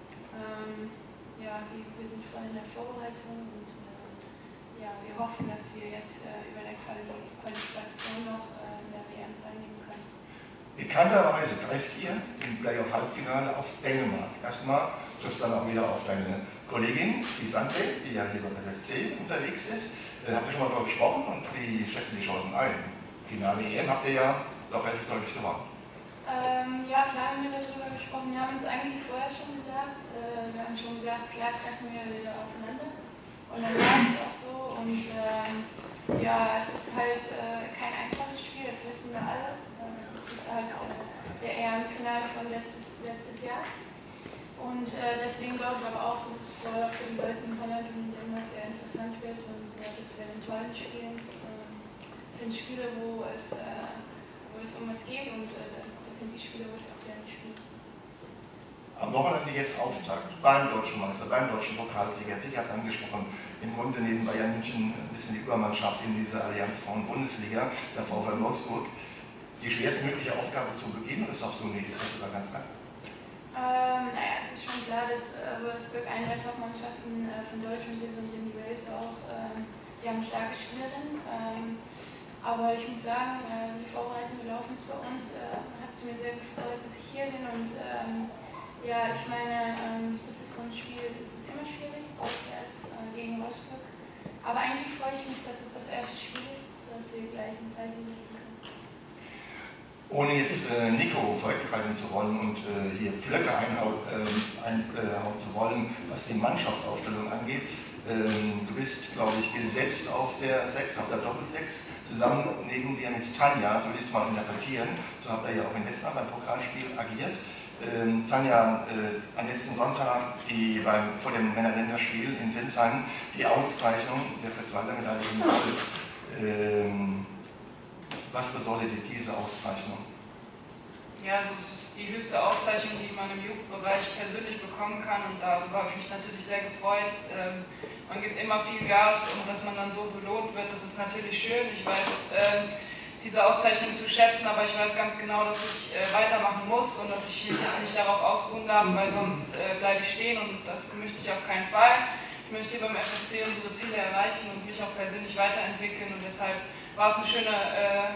Ja, wir sind voll in der Vorbereitung und ja, wir hoffen, dass wir jetzt über der Qualifikation noch in der WM teilnehmen können. Bekannterweise trefft ihr im Playoff-Halbfinale auf Dänemark. Erstmal triffst dann auch wieder auf deine Kollegin, die Sandre, die ja hier beim FC unterwegs ist. Habt ihr schon mal darüber gesprochen und wie schätzen die Chancen ein? Finale EM habt ihr ja doch relativ deutlich gewonnen. Ja, klar haben wir darüber gesprochen. Wir haben uns eigentlich vorher schon gesagt. Wir haben schon gesagt, klar treffen wir wieder aufeinander. Und dann war es auch so. Und ja, es ist halt kein einfaches Spiel, das wissen wir alle. Es ist halt der EM-Finale von letztes Jahr. Und deswegen glaube ich aber auch, dass es für die Leute in Kanada immer sehr interessant wird. Und das werden tollen Spielen. Es sind Spiele, wo es um was geht und das sind die Spiele, wo ich auch gerne spiele. Am Wochenende jetzt Auftakt beim Deutschen Meister, beim Deutschen Pokalsieger, Sie hat es angesprochen, im Grunde neben Bayern München ein bisschen die Übermannschaft in dieser Allianz Frauen-Bundesliga, der VfL Wolfsburg. Die schwerstmögliche Aufgabe zu Beginn, das sagst du, nee, das ist sogar ganz klar. Naja, es ist schon klar, dass Wolfsburg eine der Top-Mannschaften von Deutschland ist und in die Welt auch. Die haben starke Spielerinnen. Aber ich muss sagen, die Vorbereitung gelaufen ist bei uns, hat es mir sehr gefreut, dass ich hier bin. Und ja, ich meine, das ist so ein Spiel, das ist immer schwierig, auswärts gegen Wolfsburg. Aber eigentlich freue ich mich, dass es das erste Spiel ist, dass wir gleich ein Zeichen setzen können. Ohne jetzt Nico vorgreifen zu wollen und hier Flöcke einhauen zu wollen, was die Mannschaftsaufstellung angeht. Du bist, glaube ich, gesetzt auf der 6, auf der Doppel-6, zusammen neben dir mit Tanja, so will ich es mal interpretieren. So habt ihr ja auch in letzter beim Pokalspiel agiert. Tanja, am letzten Sonntag vor dem Männerländerspiel in Sinsheim die Auszeichnung der Fritz-Walter-Medaille in Gold. Was bedeutet diese Auszeichnung? Ja, also es ist die höchste Auszeichnung, die man im Jugendbereich persönlich bekommen kann und darüber habe ich mich natürlich sehr gefreut. Man gibt immer viel Gas und dass man dann so belohnt wird, das ist natürlich schön. Ich weiß diese Auszeichnung zu schätzen, aber ich weiß ganz genau, dass ich weitermachen muss und dass ich mich jetzt nicht darauf ausruhen darf, weil sonst bleibe ich stehen und das möchte ich auf keinen Fall. Ich möchte hier beim FFC unsere Ziele erreichen und mich auch persönlich weiterentwickeln und deshalb war es ein schöner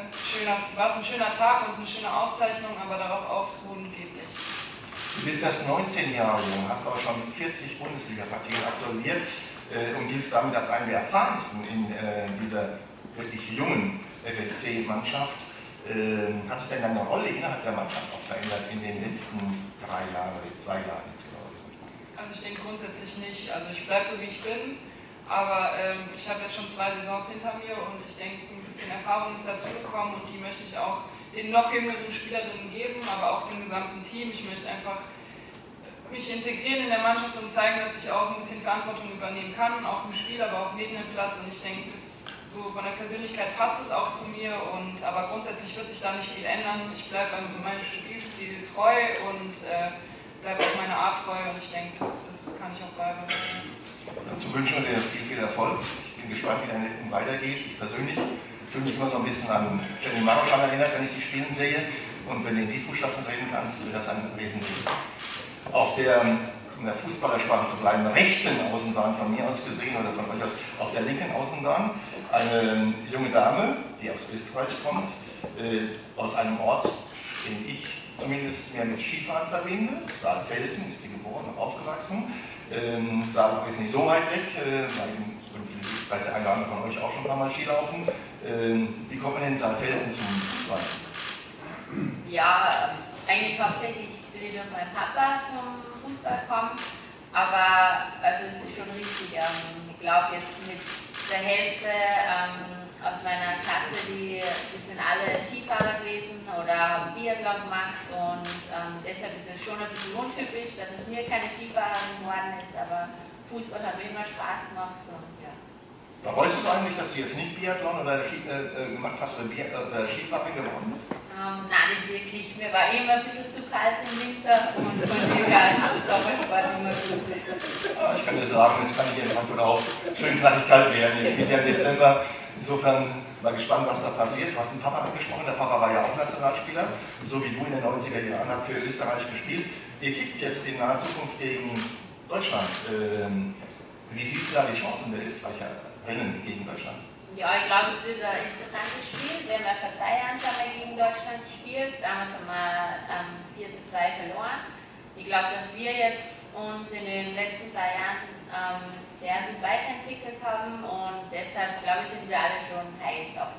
Tag und eine schöne Auszeichnung, aber darauf ausruhen geht nicht. Du bist erst 19 Jahre jung, hast aber schon 40 Bundesliga-Partien absolviert und giltst damit als einer der erfahrensten in dieser wirklich jungen FFC-Mannschaft. Hat sich denn deine Rolle innerhalb der Mannschaft auch verändert in den letzten 2 Jahren jetzt glaube ich? Also ich denke grundsätzlich nicht. Also ich bleibe so wie ich bin, aber ich habe jetzt schon 2 Saisons hinter mir und ich denke, ein bisschen Erfahrung ist dazugekommen und die möchte ich auch den noch jüngeren Spielerinnen geben, aber auch dem gesamten Team. Ich möchte einfach mich integrieren in der Mannschaft und zeigen, dass ich auch ein bisschen Verantwortung übernehmen kann, auch im Spiel, aber auch neben dem Platz. Und ich denke, so von der Persönlichkeit passt es auch zu mir, aber grundsätzlich wird sich da nicht viel ändern. Ich bleibe meinem Spielstil treu und bleibe auch meiner Art treu und ich denke, das kann ich auch bleiben. Dazu wünschen wir dir viel Erfolg. Ich bin gespannt, wie dein Leben weitergeht. Ich persönlich fühle mich immer so ein bisschen an Jenny Maroschan erinnert, wenn ich die spielen sehe. Und wenn du in die Fußstapfen treten kannst, wird das ein Wesentliches. Auf der, in der Fußballersprache zu bleiben, rechten Außenbahn von mir aus gesehen oder von euch aus, auf der linken Außenbahn, eine junge Dame, die aus Österreich kommt, aus einem Ort, den ich zumindest mehr mit Skifahren verbinde. Saalfelden ist sie geboren und aufgewachsen. Saalbach ist nicht so weit weg, vielleicht der eine oder andere von euch auch schon ein paar Mal Skilaufen. Wie kommt man in Saalfelden zum Fußball? Ja, eigentlich hauptsächlich will ich durch meinen Papa zum Fußball kommen, aber also es ist schon richtig. Ich glaube jetzt mit der Hälfte aus meiner Klasse, die sind alle Skifahrer gewesen oder haben Biathlon gemacht und deshalb ist es schon ein bisschen untypisch, dass es mir keine Skifahrerin geworden ist, aber Fußball hat mir immer Spaß gemacht und ja. Bereust du es eigentlich, dass du jetzt nicht Biathlon oder gemacht hast oder Skifahrerin geworden bist? Nein, nicht wirklich. Mir war immer ein bisschen zu kalt im Winter und von dem her ist der Sommersport immer gut. Ich kann dir sagen, es kann hier in Frankfurt auch schön knackig kalt werden. Ich bin ja im Dezember. Insofern mal gespannt, was da passiert. Du hast den Papa angesprochen. Der Papa war ja auch Nationalspieler, so wie du in den 90er Jahren, hat für Österreich gespielt. Ihr kickt jetzt in naher Zukunft gegen Deutschland. Wie siehst du da die Chancen der Österreicherinnen gegen Deutschland? Ja, ich glaube, es wird ein interessantes Spiel. Wir haben ja vor 2 Jahren schon mal gegen Deutschland gespielt. Damals haben wir 4:2 verloren. Ich glaube, dass wir jetzt uns in den letzten 2 Jahren sehr gut weiterentwickelt haben und deshalb, glaube ich, sind wir alle schon heiß auf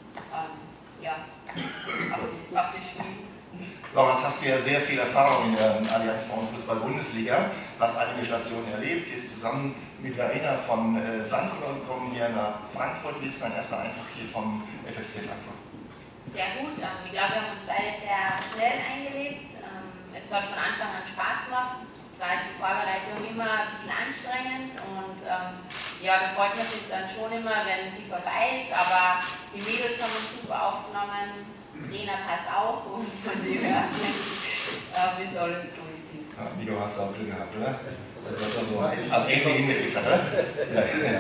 das Spiel. Laura, jetzt hast du ja sehr viel Erfahrung in der Allianz Frauenfußball-Bundesliga, hast einige Stationen erlebt, gehst zusammen mit Verena von Sandro und kommen hier nach Frankfurt. Wie ist dein erster Eindruck hier vom FFC Frankfurt? Sehr gut. Ich glaube, wir haben uns beide sehr schnell eingelebt. Es hat von Anfang an Spaß gemacht. Zwar ist die Vorbereitung immer ein bisschen anstrengend und ja, da freut man sich dann schon immer, wenn sie vorbei ist, aber die Mädels haben uns super aufgenommen, Trainer passt auch und von dem her ist alles positiv. Ja, Nico, hast du auch Glück gehabt, oder? Das war so als irgendwie hingekriegt hat, oder? Ja.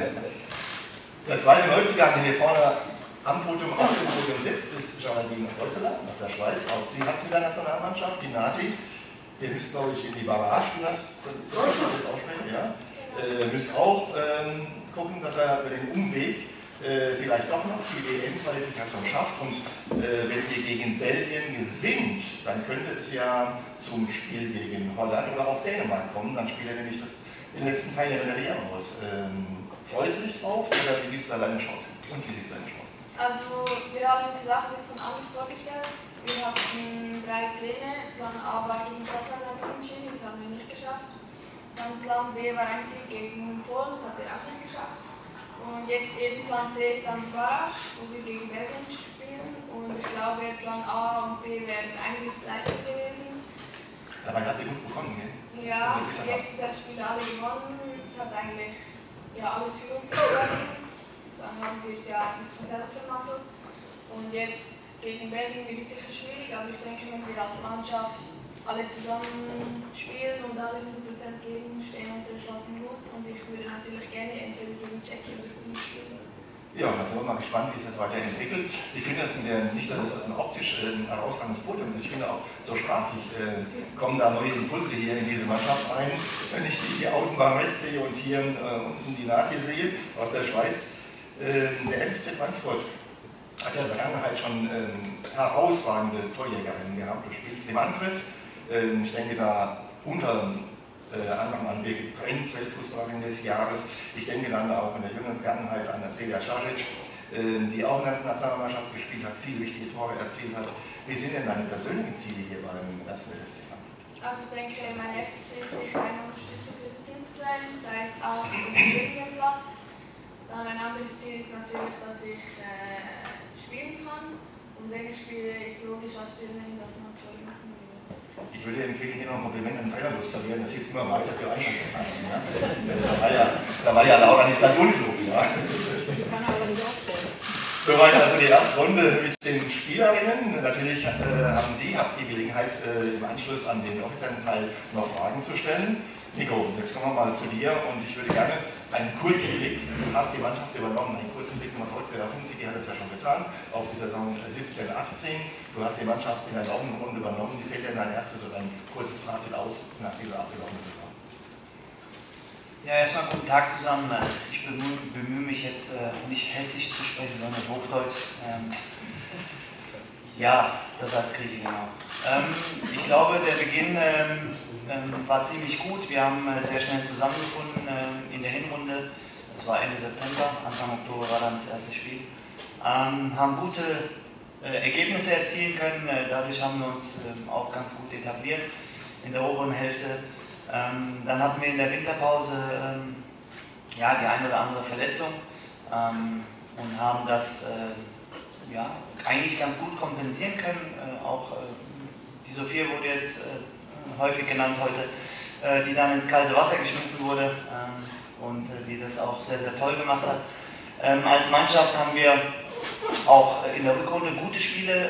Der zweite Neuzugang, der hier vorne am Podium, auf dem Podium sitzt, ist Geraldine Reuteler aus der Schweiz. Auch sie hat es mit der Nationalmannschaft, die Nati. Ihr müsst, glaube ich, in die Barrage, du hast das aussprechen, ja? Müsst auch gucken, dass er über den Umweg vielleicht doch noch die EM-Qualifikation schafft und wenn ihr gegen Belgien gewinnt, dann könnte es ja zum Spiel gegen Holland oder auch Dänemark kommen, dann spielt er nämlich den letzten Teil der Medaille aus. Freust du dich drauf oder wie siehst du da deine Chancen? Und wie siehst du deine Chancen? Also wir haben uns das auch ein bisschen anders vorgestellt. Wir hatten 3 Pläne. Plan A war gegen Schottland entschieden, das haben wir nicht geschafft. Dann Plan B war ein Sieg gegen Polen, das haben wir auch nicht geschafft. Und jetzt eben Plan C ist dann Barrage, wo wir gegen Belgien spielen. Und ich glaube, Plan A und B wären einiges leichter gewesen. Dabei habt ihr gut bekommen, gell? Ja, die ersten 6 Spiele alle gewonnen. Es hat eigentlich alles für uns gewonnen. Dann haben wir es ja ein bisschen selber vermasselt. Und jetzt gegen Belgien wird es sicher schwierig, aber ich denke, wenn wir als Mannschaft alle zusammen spielen und alle 100% geben, stehen unsere Chancen gut. Und ich würde natürlich gerne entweder gegen Tschechien oder Tunesien spielen. Ja, da sind wir mal gespannt, wie sich das weiterentwickelt. Ich finde das nicht, dass das ein optisch herausragendes Podium ist. Ich finde auch so sprachlich kommen da neue Impulse hier in diese Mannschaft ein. Wenn ich die Außenbahn rechts sehe und hier unten die Nati sehe aus der Schweiz, der FFC Frankfurt hat ja in der Vergangenheit schon herausragende Torjägerinnen gehabt. Du spielst im Angriff. Ich denke da unter anderem an Birgit Prenz, Weltfußballerin des Jahres. Ich denke dann auch in der jüngeren Vergangenheit an Celia Šarić, die auch in der Nationalmannschaft gespielt hat, viele wichtige Tore erzielt hat. Wie sind denn deine persönlichen Ziele hier beim ersten FC Frankfurt? Also ich denke, mein erstes Ziel ist sicher eine Unterstützung für das Team zu sein, sei es auch auf dem Gegenplatz. Dann ein anderes Ziel ist natürlich, dass ich spielen kann. Und wenn ich spiele, ist logisch als Spielerin, dass man Tore machen will. Ich würde empfehlen, hier noch ein Kompliment an den Trainer loszuwerden. Das hilft immer weiter für Einsatzzeiten. Ja? Da war ja Laura nicht ganz unklug. Ja? Kann aber nicht aufstellen. Soweit also die erste Runde mit den Spielerinnen. Natürlich habt die Gelegenheit, im Anschluss an den offiziellen Teil noch Fragen zu stellen. Nico, jetzt kommen wir mal zu dir und ich würde gerne einen kurzen Blick, du hast die Mannschaft übernommen, einen kurzen Blick nochmal zurück, der Funzi, die hat es ja schon getan, auf die Saison 17/18. Du hast die Mannschaft in der laufenden Runde übernommen. Wie fällt denn dein erstes oder ein kurzes Fazit aus nach dieser abgelaufenen Saison? Ja, erstmal guten Tag zusammen. Ich bemühe mich jetzt nicht hessisch zu sprechen, sondern Hochdeutsch. Ja, das als Grieche, genau. Ich glaube, der Beginn war ziemlich gut. Wir haben sehr schnell zusammengefunden in der Hinrunde. Das war Ende September, Anfang Oktober war dann das erste Spiel. Haben gute Ergebnisse erzielen können. Dadurch haben wir uns auch ganz gut etabliert in der oberen Hälfte. Dann hatten wir in der Winterpause die eine oder andere Verletzung. und haben das ja, eigentlich ganz gut kompensieren können. Auch die Sophia wurde jetzt häufig genannt heute, die dann ins kalte Wasser geschmissen wurde und die das auch sehr, sehr toll gemacht hat. Als Mannschaft haben wir auch in der Rückrunde gute Spiele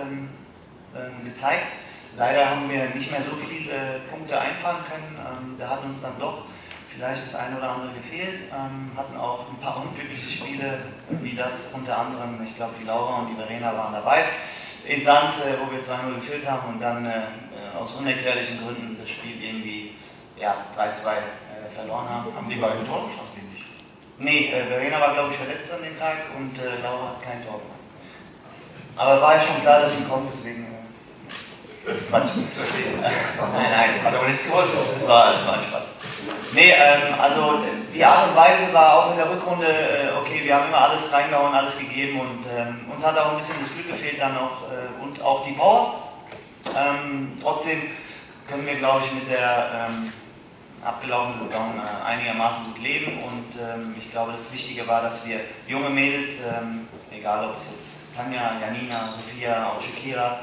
gezeigt. Leider haben wir nicht mehr so viele Punkte einfahren können. Da hat uns dann doch vielleicht das eine oder andere gefehlt. Hatten auch ein paar unglückliche Spiele, wie das unter anderem, ich glaube die Laura und die Verena waren dabei, in Sand, wo wir 2-0 geführt haben und dann aus unerklärlichen Gründen das Spiel irgendwie ja, 3-2 verloren haben. Haben die beiden Tore geschossen, die nicht? Nee, Verena war glaube ich verletzt an dem Tag und Laura hat kein Tor gemacht. Aber war ja schon klar, dass sie kommt, deswegen Quatsch. Verstehe. Nein. Hat aber nichts geholfen. Das war ein Spaß. Nee, also die Art und Weise war auch in der Rückrunde, okay, wir haben immer alles reingehauen, alles gegeben und uns hat auch ein bisschen das Glück gefehlt dann noch und auch die Power. Trotzdem können wir, glaube ich, mit der abgelaufenen Saison einigermaßen gut leben und ich glaube, das Wichtige war, dass wir junge Mädels, egal ob es jetzt Tanja, Janina, Sophia, auch Shakira,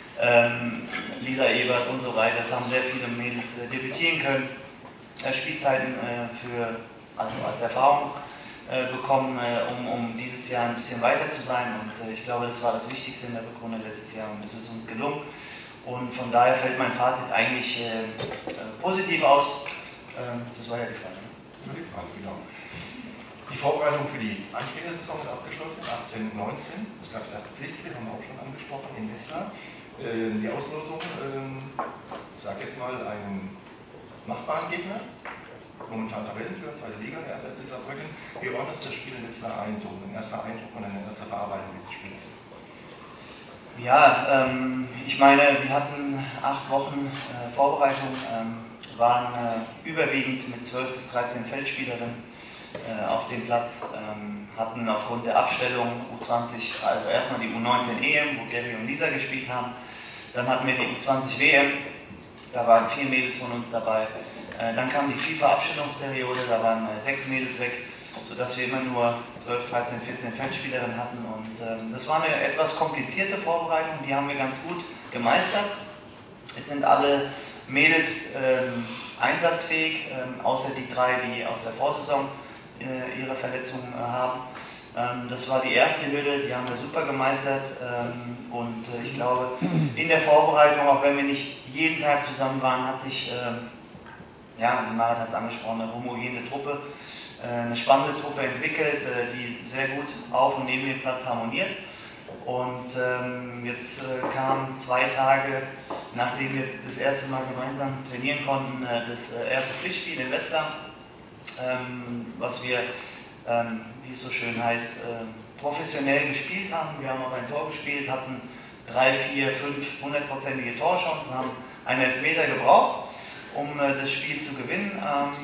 Lisa Ebert und so weiter, es haben sehr viele Mädels debütieren können, Spielzeiten also als Erfahrung bekommen, um dieses Jahr ein bisschen weiter zu sein und ich glaube, das war das Wichtigste in der Rückrunde letztes Jahr und das ist uns gelungen und von daher fällt mein Fazit eigentlich positiv aus. Das war ja die Frage. Ne? Die Frage, genau. Die Vorbereitung für die anstehende Saison ist abgeschlossen, 18, 19. Es gab das erste Pflichtspiel, haben wir auch schon angesprochen, in Wetzlar. Die Auslosung, ich sage jetzt mal, einen machbaren Gegner, momentan Tabellenführer, zweite Liga, der erste FC Saarbrücken. Wie ordnest du das Spiel in Wetzlar ein, so ein erster Eindruck und eine erste Verarbeitung dieses Spiels? Ja, ich meine, wir hatten 8 Wochen Vorbereitung, waren überwiegend mit 12 bis 13 Feldspielerinnen auf dem Platz, hatten aufgrund der Abstellung U20, also erstmal die U19 EM, wo Gary und Lisa gespielt haben, dann hatten wir die U20 WM, da waren 4 Mädels von uns dabei, dann kam die FIFA-Abstellungsperiode, da waren 6 Mädels weg, sodass wir immer nur 12, 13, 14 Feldspielerinnen hatten und das war eine etwas komplizierte Vorbereitung, die haben wir ganz gut gemeistert. Es sind alle Mädels einsatzfähig, außer die 3, die aus der Vorsaison ihre Verletzungen haben. Das war die erste Hürde, die haben wir super gemeistert und ich glaube, in der Vorbereitung, auch wenn wir nicht jeden Tag zusammen waren, hat sich, ja, die Marit hat es angesprochen, eine homogene Truppe, eine spannende Truppe entwickelt, die sehr gut auf und neben dem Platz harmoniert. Und jetzt kamen 2 Tage, nachdem wir das erste Mal gemeinsam trainieren konnten, das erste Pflichtspiel in Wetzlar, was wir, wie es so schön heißt, professionell gespielt haben. Wir haben auch ein Tor gespielt, hatten 3, 4, 5 hundertprozentige Torchancen, haben einen Elfmeter gebraucht, um das Spiel zu gewinnen.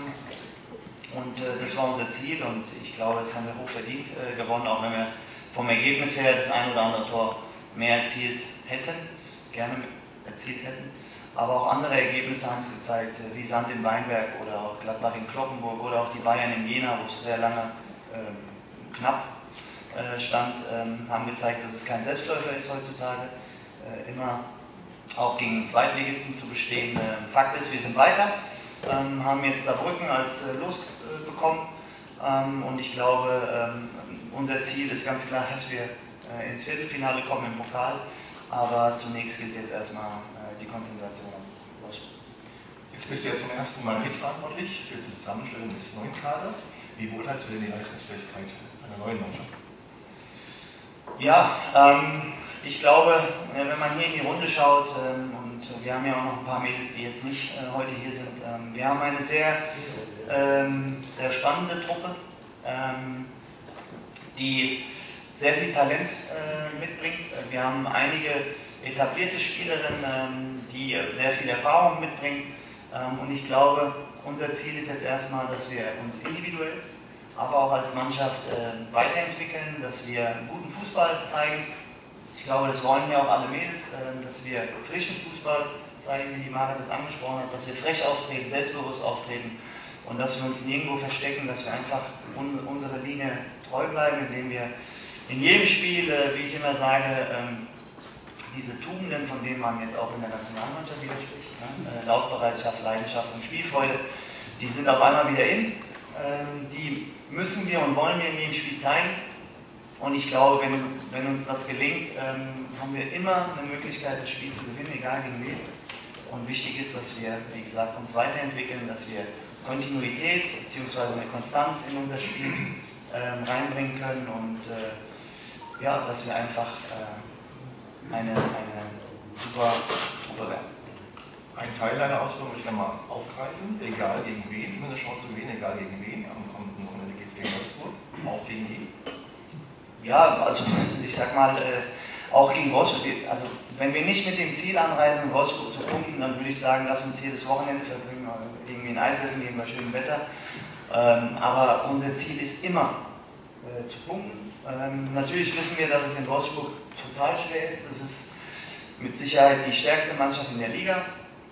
Und das war unser Ziel und ich glaube, das haben wir hoch verdient gewonnen, auch wenn wir vom Ergebnis her das ein oder andere Tor mehr erzielt hätten, gerne erzielt hätten. Aber auch andere Ergebnisse haben es gezeigt, wie Sand in Weinberg oder auch Gladbach in Cloppenburg oder auch die Bayern in Jena, wo es sehr lange knapp stand, haben gezeigt, dass es kein Selbstläufer ist heutzutage, immer auch gegen Zweitligisten zu bestehen. Fakt ist, wir sind weiter, haben jetzt Saarbrücken als Los bekommen und ich glaube, unser Ziel ist ganz klar, dass wir ins Viertelfinale kommen im Pokal, aber zunächst gilt jetzt erstmal die Konzentration auf Wolfsburg. Jetzt bist du ja zum ersten Mal mitverantwortlich für die Zusammenstellung des neuen Kaders. Wie beurteilst du denn die Leistungsfähigkeit einer neuen Mannschaft? Ja, ich glaube, wenn man hier in die Runde schaut, und wir haben ja auch noch ein paar Mädels, die jetzt nicht heute hier sind, wir haben eine sehr, sehr spannende Truppe, die sehr viel Talent mitbringt. Wir haben einige etablierte Spielerinnen, die sehr viel Erfahrung mitbringen. Und ich glaube, unser Ziel ist jetzt erstmal, dass wir uns individuell, aber auch als Mannschaft weiterentwickeln, dass wir guten Fußball zeigen. Ich glaube, das wollen ja auch alle Mädels, dass wir frischen Fußball zeigen, wie die Marit das angesprochen hat, dass wir frech auftreten, selbstbewusst auftreten und dass wir uns nirgendwo verstecken, dass wir einfach unserer Linie treu bleiben, indem wir in jedem Spiel, wie ich immer sage, diese Tugenden, von denen man jetzt auch in der Nationalmannschaft wieder spricht, ne? Laufbereitschaft, Leidenschaft und Spielfreude, die sind auf einmal wieder in. Die müssen wir und wollen wir in jedem Spiel zeigen. Und ich glaube, wenn uns das gelingt, haben wir immer eine Möglichkeit, das Spiel zu gewinnen, egal gegen wen. Und wichtig ist, dass wir, wie gesagt, uns weiterentwickeln, dass wir Kontinuität bzw. eine Konstanz in unser Spiel reinbringen können und ja, dass wir einfach eine super Truppe werden. Ein Teil deiner Ausführung möchte ich mal aufgreifen, egal gegen wen, immer eine Chance zu gewinnen, egal gegen wen. Am kommenden Wochenende geht es gegen Wolfsburg, auch gegen die. Ja, also ich sag mal, auch gegen Wolfsburg, also wenn wir nicht mit dem Ziel anreisen, in Wolfsburg zu punkten, dann würde ich sagen, lass uns jedes Wochenende verbringen, irgendwie ein Eis essen gehen bei schönem Wetter. Aber unser Ziel ist immer zu punkten. Natürlich wissen wir, dass es in Wolfsburg total schwer ist. Das ist mit Sicherheit die stärkste Mannschaft in der Liga.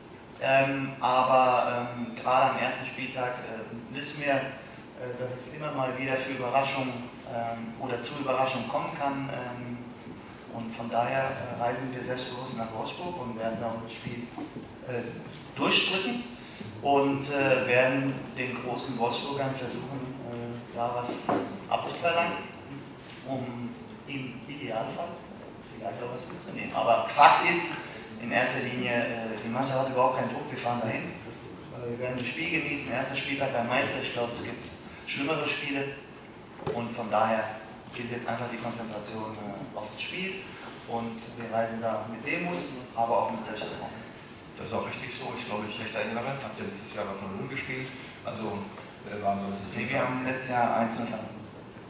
Aber gerade am ersten Spieltag wissen wir, dass es immer mal wieder für Überraschungen oder zu Überraschungen kommen kann. Und von daher reisen wir selbstbewusst nach Wolfsburg und werden da unser Spiel durchdrücken und werden den großen Wolfsburgern versuchen, da was abzuverlangen, um im Idealfall vielleicht auch was mitzunehmen. Aber Fakt ist, in erster Linie, die Mannschaft hat überhaupt keinen Druck, wir fahren dahin. Wir werden das Spiel genießen, erster Spieltag beim Meister, ich glaube, es gibt schlimmere Spiele und von daher gilt jetzt einfach die Konzentration auf das Spiel und wir reisen da mit Demut, aber auch mit Selbstvertrauen. Das ist auch richtig so, ich glaube, ich recht erinnere, habt ihr letztes Jahr noch 0 gespielt, also waren so das wir haben letztes Jahr 1-0 verloren.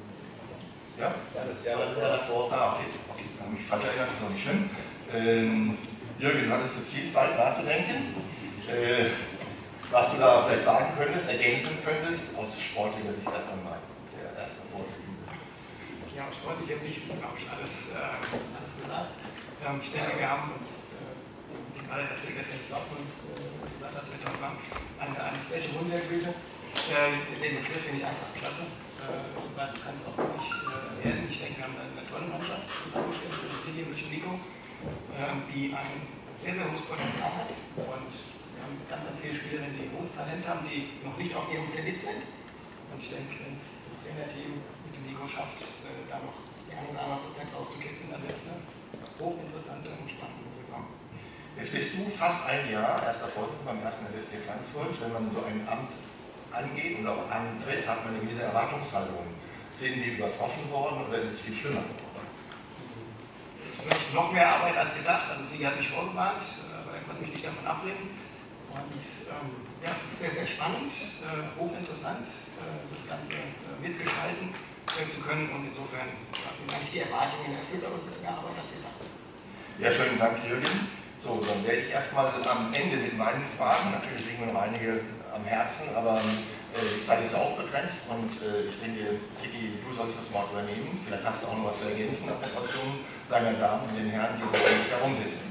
Ja? Ja, das Jahr davor. Ah, okay. Ich habe mich falsch erinnert, das ist noch nicht schlimm. Jürgen, du hattest jetzt viel Zeit nachzudenken. Was du da vielleicht sagen könntest, ergänzen könntest, aus sportlicher Sicht erst einmal, der erste Vorsitzende. Ja, aus sportlicher Sicht ist, glaube ich, alles gesagt. Ich denke, wir haben uns, wie gerade der Trainer in Dortmund gesagt hat, dass wir dort waren, eine Fläche Wundergüte. Den Begriff finde ich einfach klasse. Dazu kann es auch wirklich werden. Ich denke, wir haben eine tolle Mannschaft zusammengestellt mit Silje und Nico, die ein sehr, sehr hohes Potenzial hat. Und wir haben ganz, ganz viele Spielerinnen, die großes Talent haben, die noch nicht auf ihrem Zenit sind. Und ich denke, wenn es das Trainerteam mit dem Nico schafft, da noch die 1 oder andere Prozent rauszukitzeln, dann wird es eine hochinteressante und spannende Saison. Jetzt bist du fast ein Jahr erster Vorsitzender beim 1. FC Frankfurt. Wenn man so ein Amt angeht oder auch antritt, hat man eine gewisse Erwartungshaltung. Sind die übertroffen worden oder ist es viel schlimmer geworden? Es ist vielleicht noch mehr Arbeit als gedacht. Also sie hat mich vorgewarnt, aber er konnte mich nicht davon abbringen. Und ja, es ist sehr, sehr spannend, hochinteressant, das Ganze mitgestalten zu können. Und insofern sind eigentlich die Erwartungen erfüllt, aber es ist mehr Arbeit als gedacht. Ja, schönen Dank, Jürgen. So, dann werde ich erstmal am Ende mit meinen Fragen, natürlich liegen mir noch einige am Herzen, aber die Zeit ist auch begrenzt und ich denke, Ziggy, du sollst das Wort übernehmen. Vielleicht hast du auch noch was zu ergänzen nach der Portion deiner Damen und den Herren, die so herumsitzen.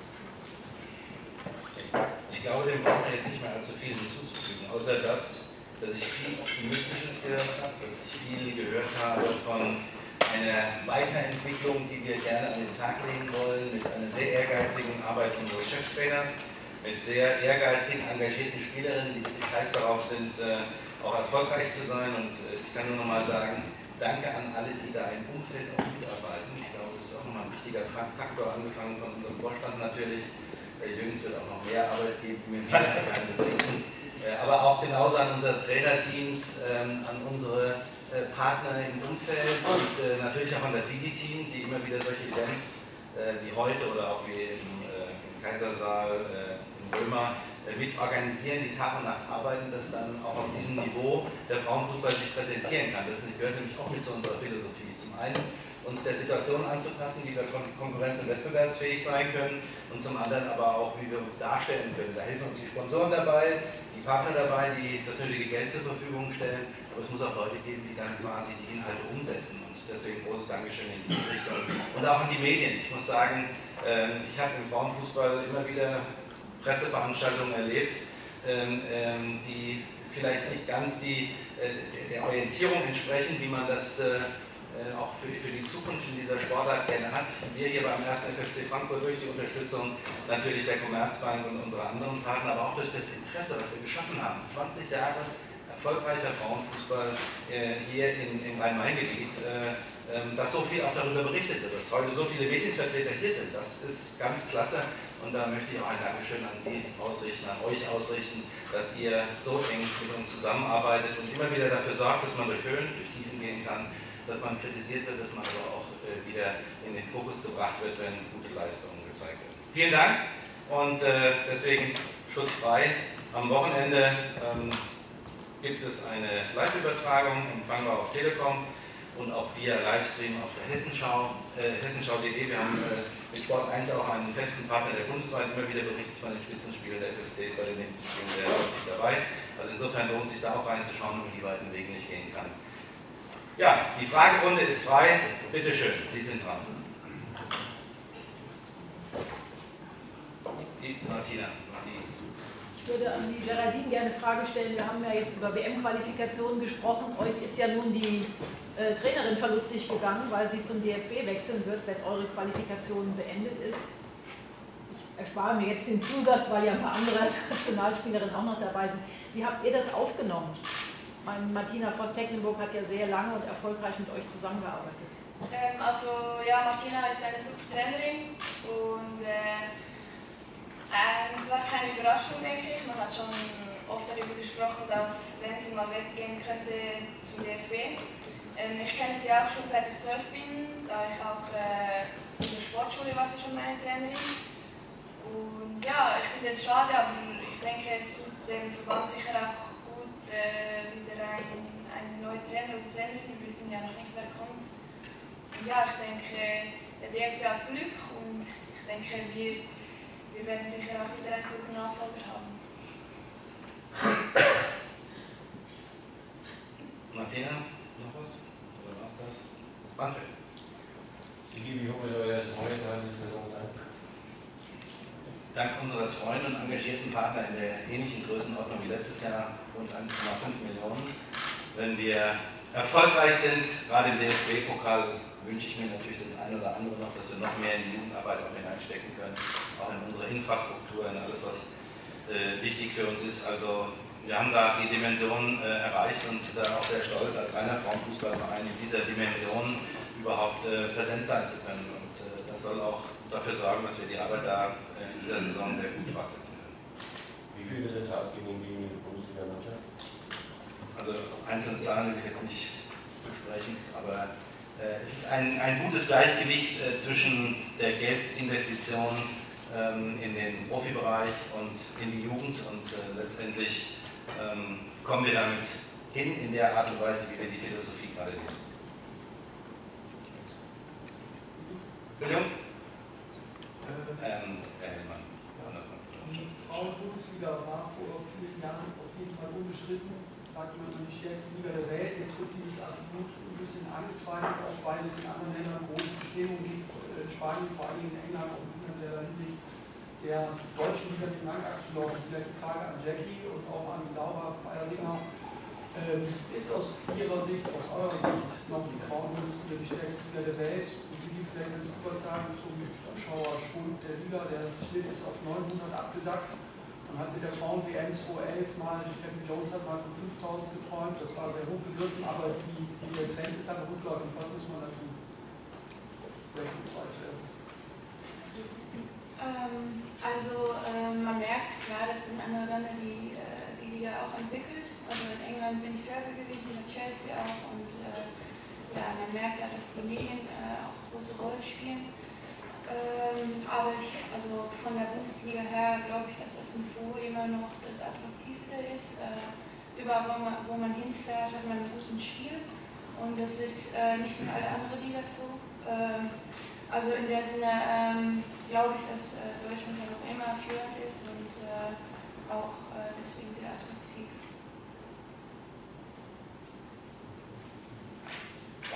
Ich glaube, dem braucht man jetzt nicht mehr allzu viel hinzuzufügen, außer dass ich viel Optimistisches gehört habe, dass ich viel gehört habe von einer Weiterentwicklung, die wir gerne an den Tag legen wollen, mit einer sehr ehrgeizigen Arbeit unseres Cheftrainers, mit sehr ehrgeizigen, engagierten Spielerinnen, die heiß darauf sind, auch erfolgreich zu sein. Und ich kann nur noch mal sagen, danke an alle, die da im Umfeld auch mitarbeiten. Ich glaube, das ist auch nochmal ein wichtiger Faktor, angefangen von unserem Vorstand natürlich. Jürgens wird auch noch mehr Arbeit geben, die wir bringen. Aber auch genauso an unsere Trainerteams, an unsere Partner im Umfeld und natürlich auch an das Sigi-Team, die immer wieder solche Events wie heute oder auch wie im Kaisersaal, in Römer mit organisieren, die Tag und Nacht arbeiten, dass dann auch auf diesem Niveau der Frauenfußball sich präsentieren kann. Das gehört nämlich auch mit zu unserer Philosophie. Zum einen uns der Situation anzupassen, wie wir konkurrenz- und wettbewerbsfähig sein können und zum anderen aber auch, wie wir uns darstellen können. Da helfen uns die Sponsoren dabei, die Partner dabei, die das nötige Geld zur Verfügung stellen, aber es muss auch Leute geben, die dann quasi die Inhalte umsetzen und deswegen großes Dankeschön in die Richtung. Und auch an die Medien. Ich muss sagen, ich habe im Frauenfußball immer wieder Presseveranstaltungen erlebt, die vielleicht nicht ganz der Orientierung entsprechen, wie man das auch für die Zukunft in dieser Sportart gerne hat. Wir hier beim 1. FFC Frankfurt durch die Unterstützung natürlich der Commerzbank und unserer anderen Partner, aber auch durch das Interesse, was wir geschaffen haben. 20 Jahre erfolgreicher Frauenfußball hier im Rhein-Main-Gebiet, dass so viel auch darüber berichtet wird, dass heute so viele Medienvertreter hier sind. Das ist ganz klasse und da möchte ich auch ein Dankeschön an Sie ausrichten, an euch ausrichten, dass ihr so eng mit uns zusammenarbeitet und immer wieder dafür sorgt, dass man durch Höhen, durch Tiefen gehen kann, dass man kritisiert wird, dass man aber auch wieder in den Fokus gebracht wird, wenn gute Leistungen gezeigt werden. Vielen Dank und deswegen Schuss frei. Am Wochenende gibt es eine Live-Übertragung, empfangbar auf Telekom und auch via Livestream auf der hessenschau.de. Wir haben mit Sport 1 auch einen festen Partner, der bundesweit immer wieder berichtet von den Spitzenspielen der FFCs bei den nächsten Spielen sehr häufig dabei. Also insofern lohnt es sich da auch reinzuschauen, wo die weiten Wege nicht gehen kann. Ja, die Fragerunde ist frei. Bitte schön, Sie sind dran. Martina. Ich würde an die Geraldine gerne eine Frage stellen. Wir haben ja jetzt über WM-Qualifikationen gesprochen. Euch ist ja nun die Trainerin verlustig gegangen, weil sie zum DFB wechseln wird, wenn eure Qualifikation beendet ist. Ich erspare mir jetzt den Zusatz, weil ja ein paar andere Nationalspielerinnen auch noch dabei sind. Wie habt ihr das aufgenommen? Martina Voss-Tecklenburg hat ja sehr lange und erfolgreich mit euch zusammengearbeitet. Also ja, Martina ist eine super Trainerin und es war keine Überraschung, denke ich. Man hat schon oft darüber gesprochen, dass wenn sie mal weggehen könnte zum DFB. Ich kenne sie auch schon seit ich 12 bin, da ich auch in der Sportschule war sie schon meine Trainerin. Und ja, ich finde es schade, aber ich denke, es tut dem Verband sicher auch wieder ein neuer Trainer und Trainerin, wir wissen ja noch nicht, wer kommt. Und ja, ich denke, der DFB hat Glück und ich denke, wir werden sicher auch wieder einen guten Nachfolger haben. Martina, noch was? Oder was das? Manfred. Sie gebe ich hoffe, euer neue Teil dieser Saison ein. Dank unserer treuen und engagierten Partner in der ähnlichen Größenordnung wie letztes Jahr, rund 1,5 Millionen. Wenn wir erfolgreich sind, gerade im DFB-Pokal, wünsche ich mir natürlich das eine oder andere noch, dass wir noch mehr in die Jugendarbeit auch hineinstecken können, auch in unsere Infrastruktur, in alles, was wichtig für uns ist. Also wir haben da die Dimension erreicht und da auch sehr stolz, als reiner Frauenfußballverein in dieser Dimension überhaupt präsent sein zu können. Und das soll auch dafür sorgen, dass wir die Arbeit da in dieser Saison sehr gut fortsetzen können. Wie viele sind ausgegeben gegen die Bundesliga-Mannschaft? Also einzelne Zahlen will ich jetzt nicht besprechen, aber es ist ein gutes Gleichgewicht zwischen der Geldinvestition in den Profibereich und in die Jugend und letztendlich kommen wir damit hin in der Art und Weise, wie wir die Philosophie gerade leben. Entschuldigung? Die Frauen-Bundesliga war vor vielen Jahren auf jeden Fall unbestritten, sagt man, die stärkste Liga der Welt. Jetzt wird dieses Attribut ein bisschen angezweifelt, auch weil es in anderen Ländern große Bestrebungen gibt, in Spanien, vor allem in England und finanzieller Hinsicht der deutschen Liga den Rang abzulaufen. Vielleicht die Frage an Jackie und auch an Laura Feierlinger. Ist aus Ihrer Sicht, aus eurer Sicht noch die Frauen-Bundesliga die stärkste Liga der Welt? Und Sie vielleicht eine Superstar so mit Zuschauerschwund der Liga, der Schnitt ist auf 900 abgesackt. Man hat mit der Frauen-WM 2011 mal, Steffi Jones hat mal von 5000 geträumt, das war sehr hoch gegriffen, aber der Trend ist aber rückläufig. Was muss man da tun? Man merkt klar, dass in anderen Ländern die Liga auch entwickelt. Also in England bin ich selber gewesen, in Chelsea auch und ja, man merkt ja, dass die Medien auch eine große Rolle spielen. Aber also von der Bundesliga her glaube ich, dass das Niveau immer noch das attraktivste ist. Überall, wo man hinfährt, hat man ein gutes Spiel und das ist nicht in alle anderen Ligen so. Also in der Sinne glaube ich, dass Deutschland ja noch immer führend ist und auch deswegen sehr attraktiv.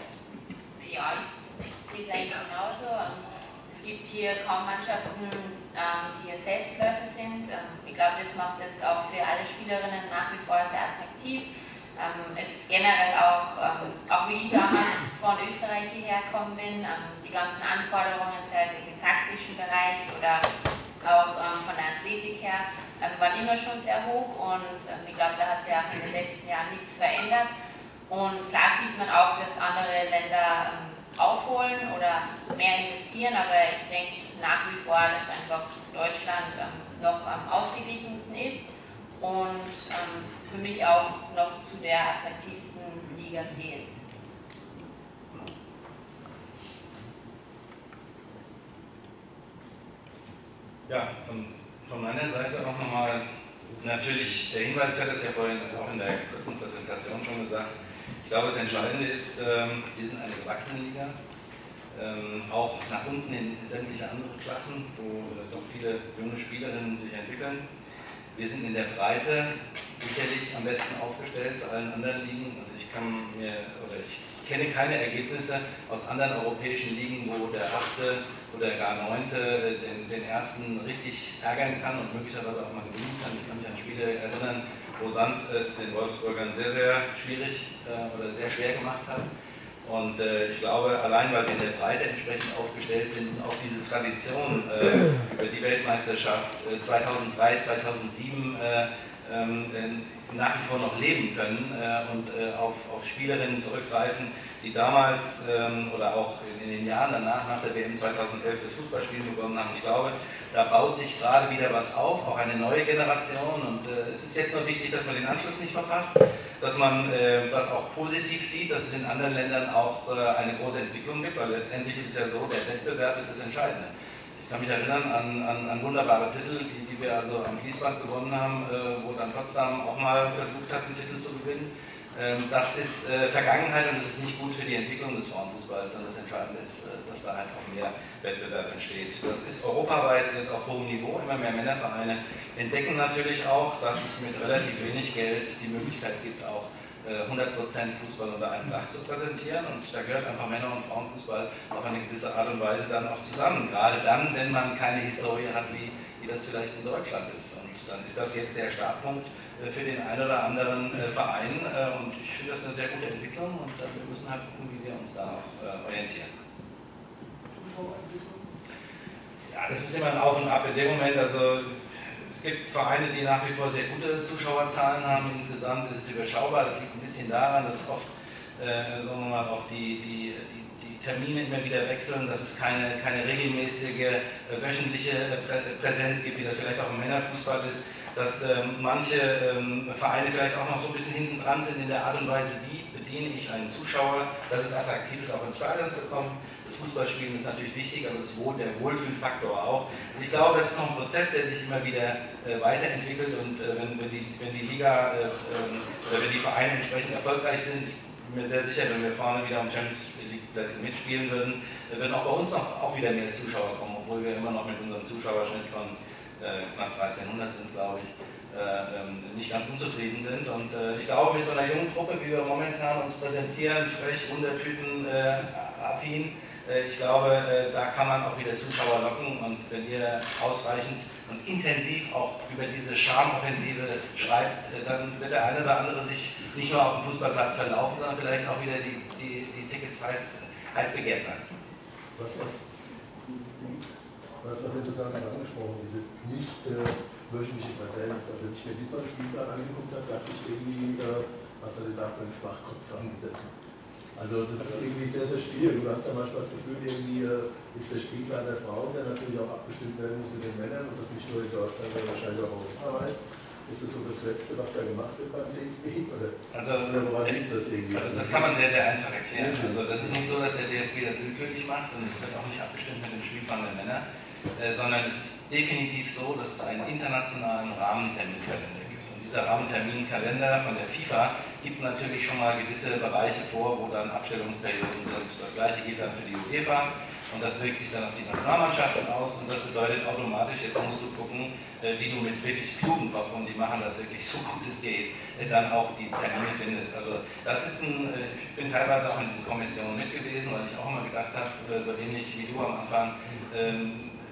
Ja, ich sehe es eigentlich genauso. Es gibt hier kaum Mannschaften, die Selbstläufer sind. Ich glaube, das macht es auch für alle Spielerinnen nach wie vor sehr attraktiv. Es ist generell auch wie ich damals von Österreich hierher gekommen bin, die ganzen Anforderungen, sei es jetzt im taktischen Bereich oder auch von der Athletik her, waren immer schon sehr hoch und ich glaube, da hat sich auch in den letzten Jahren nichts verändert. Und klar sieht man auch, dass andere Länder aufholen oder mehr investieren, aber ich denke nach wie vor, dass einfach Deutschland noch am ausgeglichensten ist und für mich auch noch zu der attraktivsten Liga zählt. Ja, von meiner Seite auch nochmal natürlich der Hinweis, ich hatte es ja vorhin auch in der kurzen Präsentation schon gesagt, ich glaube, das Entscheidende ist, wir sind eine gewachsene Liga, auch nach unten in sämtliche andere Klassen, wo doch viele junge Spielerinnen sich entwickeln. Wir sind in der Breite sicherlich am besten aufgestellt zu allen anderen Ligen. Also ich kenne keine Ergebnisse aus anderen europäischen Ligen, wo der 8. oder gar 9. den ersten richtig ärgern kann und möglicherweise auch mal gewinnen kann. Ich kann mich an Spiele erinnern, wo Sand es den Wolfsburgern sehr, sehr schwierig oder sehr schwer gemacht hat. Und ich glaube, allein weil wir in der Breite entsprechend aufgestellt sind und auch diese Tradition über die Weltmeisterschaft 2003, 2007 nach wie vor noch leben können und auf Spielerinnen zurückgreifen, die damals oder auch in den Jahren danach, nach der WM 2011, das Fußballspielen begonnen haben. Ich glaube, da baut sich gerade wieder was auf, auch eine neue Generation. Und es ist jetzt nur wichtig, dass man den Anschluss nicht verpasst, dass man das auch positiv sieht, dass es in anderen Ländern auch eine große Entwicklung gibt, weil letztendlich ist es ja so, der Wettbewerb ist das Entscheidende. Ich kann mich erinnern an wunderbare Titel, die wir also am Fließband gewonnen haben, wo dann Potsdam auch mal versucht hat, einen Titel zu gewinnen. Das ist Vergangenheit und das ist nicht gut für die Entwicklung des Frauenfußballs, sondern das Entscheidende ist, dass da halt auch mehr Wettbewerb entsteht. Das ist europaweit jetzt auf hohem Niveau, immer mehr Männervereine entdecken natürlich auch, dass es mit relativ wenig Geld die Möglichkeit gibt, auch 100% Fußball unter einem Dach zu präsentieren und da gehört einfach Männer- und Frauenfußball auf eine gewisse Art und Weise dann auch zusammen, gerade dann, wenn man keine Historie hat, wie das vielleicht in Deutschland ist. Und dann ist das jetzt der Startpunkt für den einen oder anderen Verein und ich finde das eine sehr gute Entwicklung und wir müssen halt gucken, wie wir uns da auch orientieren. Ja, das ist immer ein Auf und Ab in dem Moment, also es gibt Vereine, die nach wie vor sehr gute Zuschauerzahlen haben, insgesamt ist es überschaubar, das liegt ein bisschen daran, dass oft sagen wir mal, auch die Termine immer wieder wechseln, dass es keine regelmäßige wöchentliche Präsenz gibt, wie das vielleicht auch im Männerfußball ist, dass manche Vereine vielleicht auch noch so ein bisschen hinten dran sind in der Art und Weise, wie bediene ich einen Zuschauer, dass es attraktiv ist, auch ins Stadion zu kommen. Das Fußballspielen ist natürlich wichtig, aber der Wohlfühlfaktor auch. Also ich glaube, das ist noch ein Prozess, der sich immer wieder weiterentwickelt und wenn die Liga oder wenn die Vereine entsprechend erfolgreich sind, ich bin mir sehr sicher, wenn wir vorne wieder um Champions League Plätze mitspielen würden, würden auch bei uns noch auch wieder mehr Zuschauer kommen, obwohl wir immer noch mit unserem Zuschauerschnitt von knapp 1300 sind es, glaube ich, nicht ganz unzufrieden sind. Und ich glaube, mit so einer jungen Truppe, wie wir momentan uns präsentieren, frech, Wundertüten, affin, ich glaube, da kann man auch wieder Zuschauer locken und wenn ihr ausreichend und intensiv auch über diese Charmoffensive schreibt, dann wird der eine oder andere sich nicht nur auf dem Fußballplatz verlaufen, sondern vielleicht auch wieder die Tickets heiß begehrt sein. Du hast was Interessantes angesprochen, diese nicht wöchentliche Präsenz. Also wenn ich mir diesmal den Spielplan angeguckt habe, dachte ich irgendwie, was er denn da für einen Schwachkopf dran gesetzt. Also das ist irgendwie sehr, sehr schwierig. Du hast da manchmal das Gefühl, irgendwie ist der Spielplan der Frauen, der natürlich auch abgestimmt werden muss mit den Männern und das nicht nur in Deutschland, sondern wahrscheinlich auch europaweit. Ist das so das Letzte, was da gemacht wird beim DFB? Oder woran liegt das irgendwie? Also das kann man sehr, sehr einfach erklären. Also das ist nicht so, dass der DFB das willkürlich macht und es wird auch nicht abgestimmt mit dem Spielplan der Männer, sondern es ist definitiv so, dass es einen internationalen Rahmenterminkalender gibt. Und dieser Rahmenterminkalender von der FIFA gibt natürlich schon mal gewisse Bereiche vor, wo dann Abstellungsperioden sind. Das gleiche gilt dann für die UEFA und das wirkt sich dann auf die Nationalmannschaften aus und das bedeutet automatisch, jetzt musst du gucken, wie du mit wirklich klugen Kopf, und die machen das wirklich so gut es geht, dann auch die Termine findest. Also das sitzen, ich bin teilweise auch in diesen Kommissionen mit gewesen, weil ich auch immer gedacht habe, so ähnlich wie du am Anfang,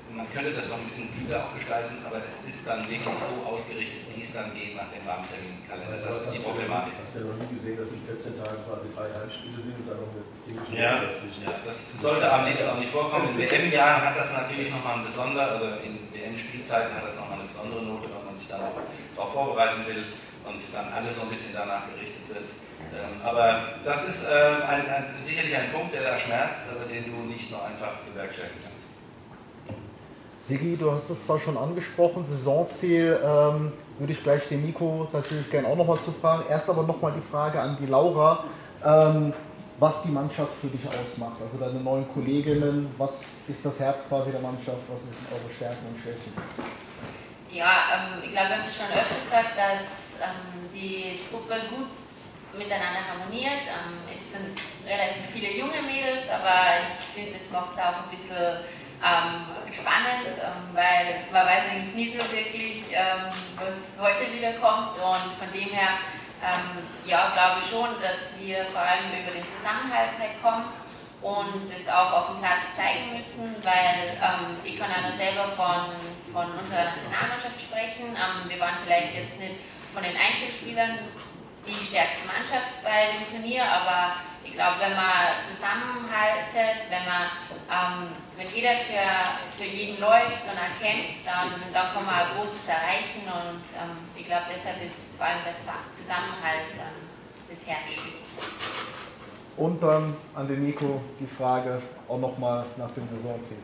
man könnte das noch ein bisschen klüger auch gestalten, aber es ist dann wirklich so ausgerichtet, wie es dann geht nach dem Rahmenterminkalender. Das ist die Problematik. Hast du ja noch nie gesehen, dass in 14 Tagen quasi 3 Heimspiele sind und dann noch eine dazwischen. Ja, das sollte am liebsten auch nicht vorkommen. In WM-Jahren hat das natürlich nochmal eine besondere, also in WM-Spielzeiten hat das nochmal eine besondere Note, wenn man sich dann auch darauf vorbereiten will und dann alles so ein bisschen danach gerichtet wird. Aber das ist sicherlich ein Punkt, der da schmerzt, aber den du nicht so einfach bewerkstelligen kannst. Sigi, du hast es zwar schon angesprochen, Saisonziel, würde ich gleich den Nico natürlich gerne auch nochmal zu fragen. Erst aber nochmal die Frage an die Laura, was die Mannschaft für dich ausmacht, also deine neuen Kolleginnen, was ist das Herz quasi der Mannschaft, was sind eure Stärken und Schwächen? Ja, ich glaube, wir haben schon öfter gesagt, dass die Truppe gut miteinander harmoniert. Es sind relativ viele junge Mädels, aber ich finde, das macht es auch ein bisschen spannend, weil man weiß eigentlich nie so wirklich, was heute wieder kommt, und von dem her ja, glaube ich schon, dass wir vor allem über den Zusammenhalt kommen und das auch auf dem Platz zeigen müssen, weil ich kann auch noch selber von unserer Nationalmannschaft sprechen. Wir waren vielleicht jetzt nicht von den Einzelspielern die stärkste Mannschaft bei dem Turnier, aber ich glaube, wenn man zusammenhaltet, wenn jeder für jeden läuft und erkennt, dann kann man Großes erreichen, und ich glaube, deshalb ist vor allem der Zusammenhalt das Herzstück. Und dann an den Nico die Frage auch nochmal nach dem Saisonziel.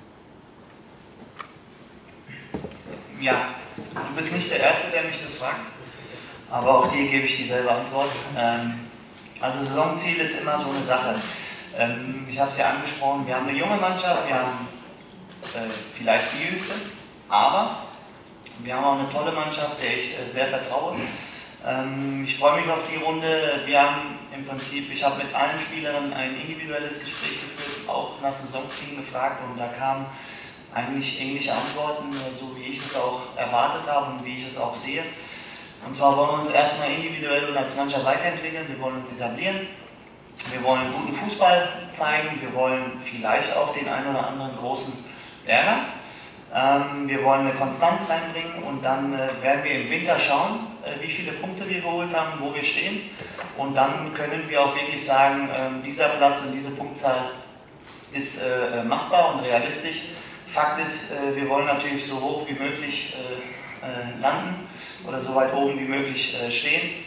Ja, du bist nicht der Erste, der mich das fragt, aber auch dir gebe ich dieselbe Antwort. Also Saisonziel ist immer so eine Sache. Ich habe es ja angesprochen, wir haben eine junge Mannschaft, wir haben vielleicht die jüngste, aber wir haben auch eine tolle Mannschaft, der ich sehr vertraue. Ich freue mich auf die Runde. Wir haben im Prinzip, ich habe mit allen Spielerinnen ein individuelles Gespräch geführt, auch nach Saisonzielen gefragt, und da kamen eigentlich ähnliche Antworten, so wie ich es auch erwartet habe und wie ich es auch sehe. Und zwar wollen wir uns erstmal individuell und als Mannschaft weiterentwickeln, wir wollen uns etablieren, wir wollen guten Fußball zeigen, wir wollen vielleicht auch den einen oder anderen großen Ärger. Wir wollen eine Konstanz reinbringen, und dann werden wir im Winter schauen, wie viele Punkte wir geholt haben, wo wir stehen, und dann können wir auch wirklich sagen, dieser Platz und diese Punktzahl ist machbar und realistisch. Fakt ist, wir wollen natürlich so hoch wie möglich landen oder so weit oben wie möglich stehen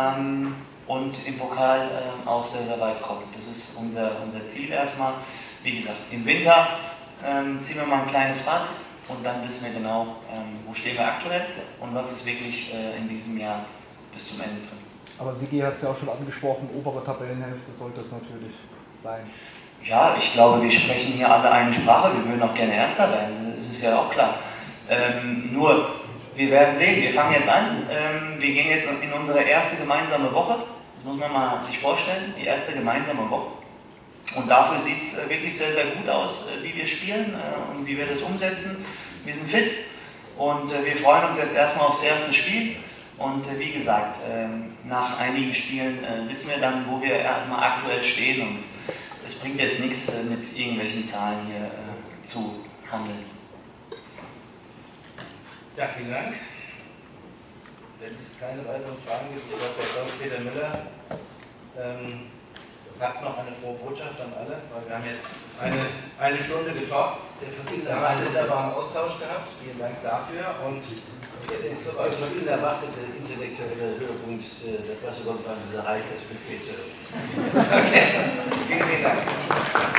und im Pokal auch sehr, sehr weit kommen. Das ist unser Ziel erstmal. Wie gesagt, im Winter ziehen wir mal ein kleines Fazit, und dann wissen wir genau, wo stehen wir aktuell und was ist wirklich in diesem Jahr bis zum Ende drin. Aber Sigi hat es ja auch schon angesprochen, obere Tabellenhälfte sollte es natürlich sein. Ja, ich glaube, wir sprechen hier alle eine Sprache, wir würden auch gerne Erster werden, das ist ja auch klar. Nur, wir werden sehen, wir fangen jetzt an, wir gehen jetzt in unsere erste gemeinsame Woche, das muss man mal sich vorstellen, die erste gemeinsame Woche. Und dafür sieht es wirklich sehr, sehr gut aus, wie wir spielen und wie wir das umsetzen. Wir sind fit, und wir freuen uns jetzt erstmal aufs erste Spiel. Und wie gesagt, nach einigen Spielen wissen wir dann, wo wir erstmal aktuell stehen. Und es bringt jetzt nichts, mit irgendwelchen Zahlen hier zu handeln. Ja, vielen Dank. Wenn es keine weiteren Fragen gibt, ich glaube, der Klaus-Peter Müller hat noch eine frohe Botschaft an alle, weil wir haben jetzt eine Stunde getalkt. Wir haben einen wunderbaren Austausch gehabt. Vielen Dank dafür. Und jetzt also von Ihnen erwartet der intellektuelle Höhepunkt der Pressekonferenz ist erreicht, das Buffet zu öffnen. Okay, vielen Dank.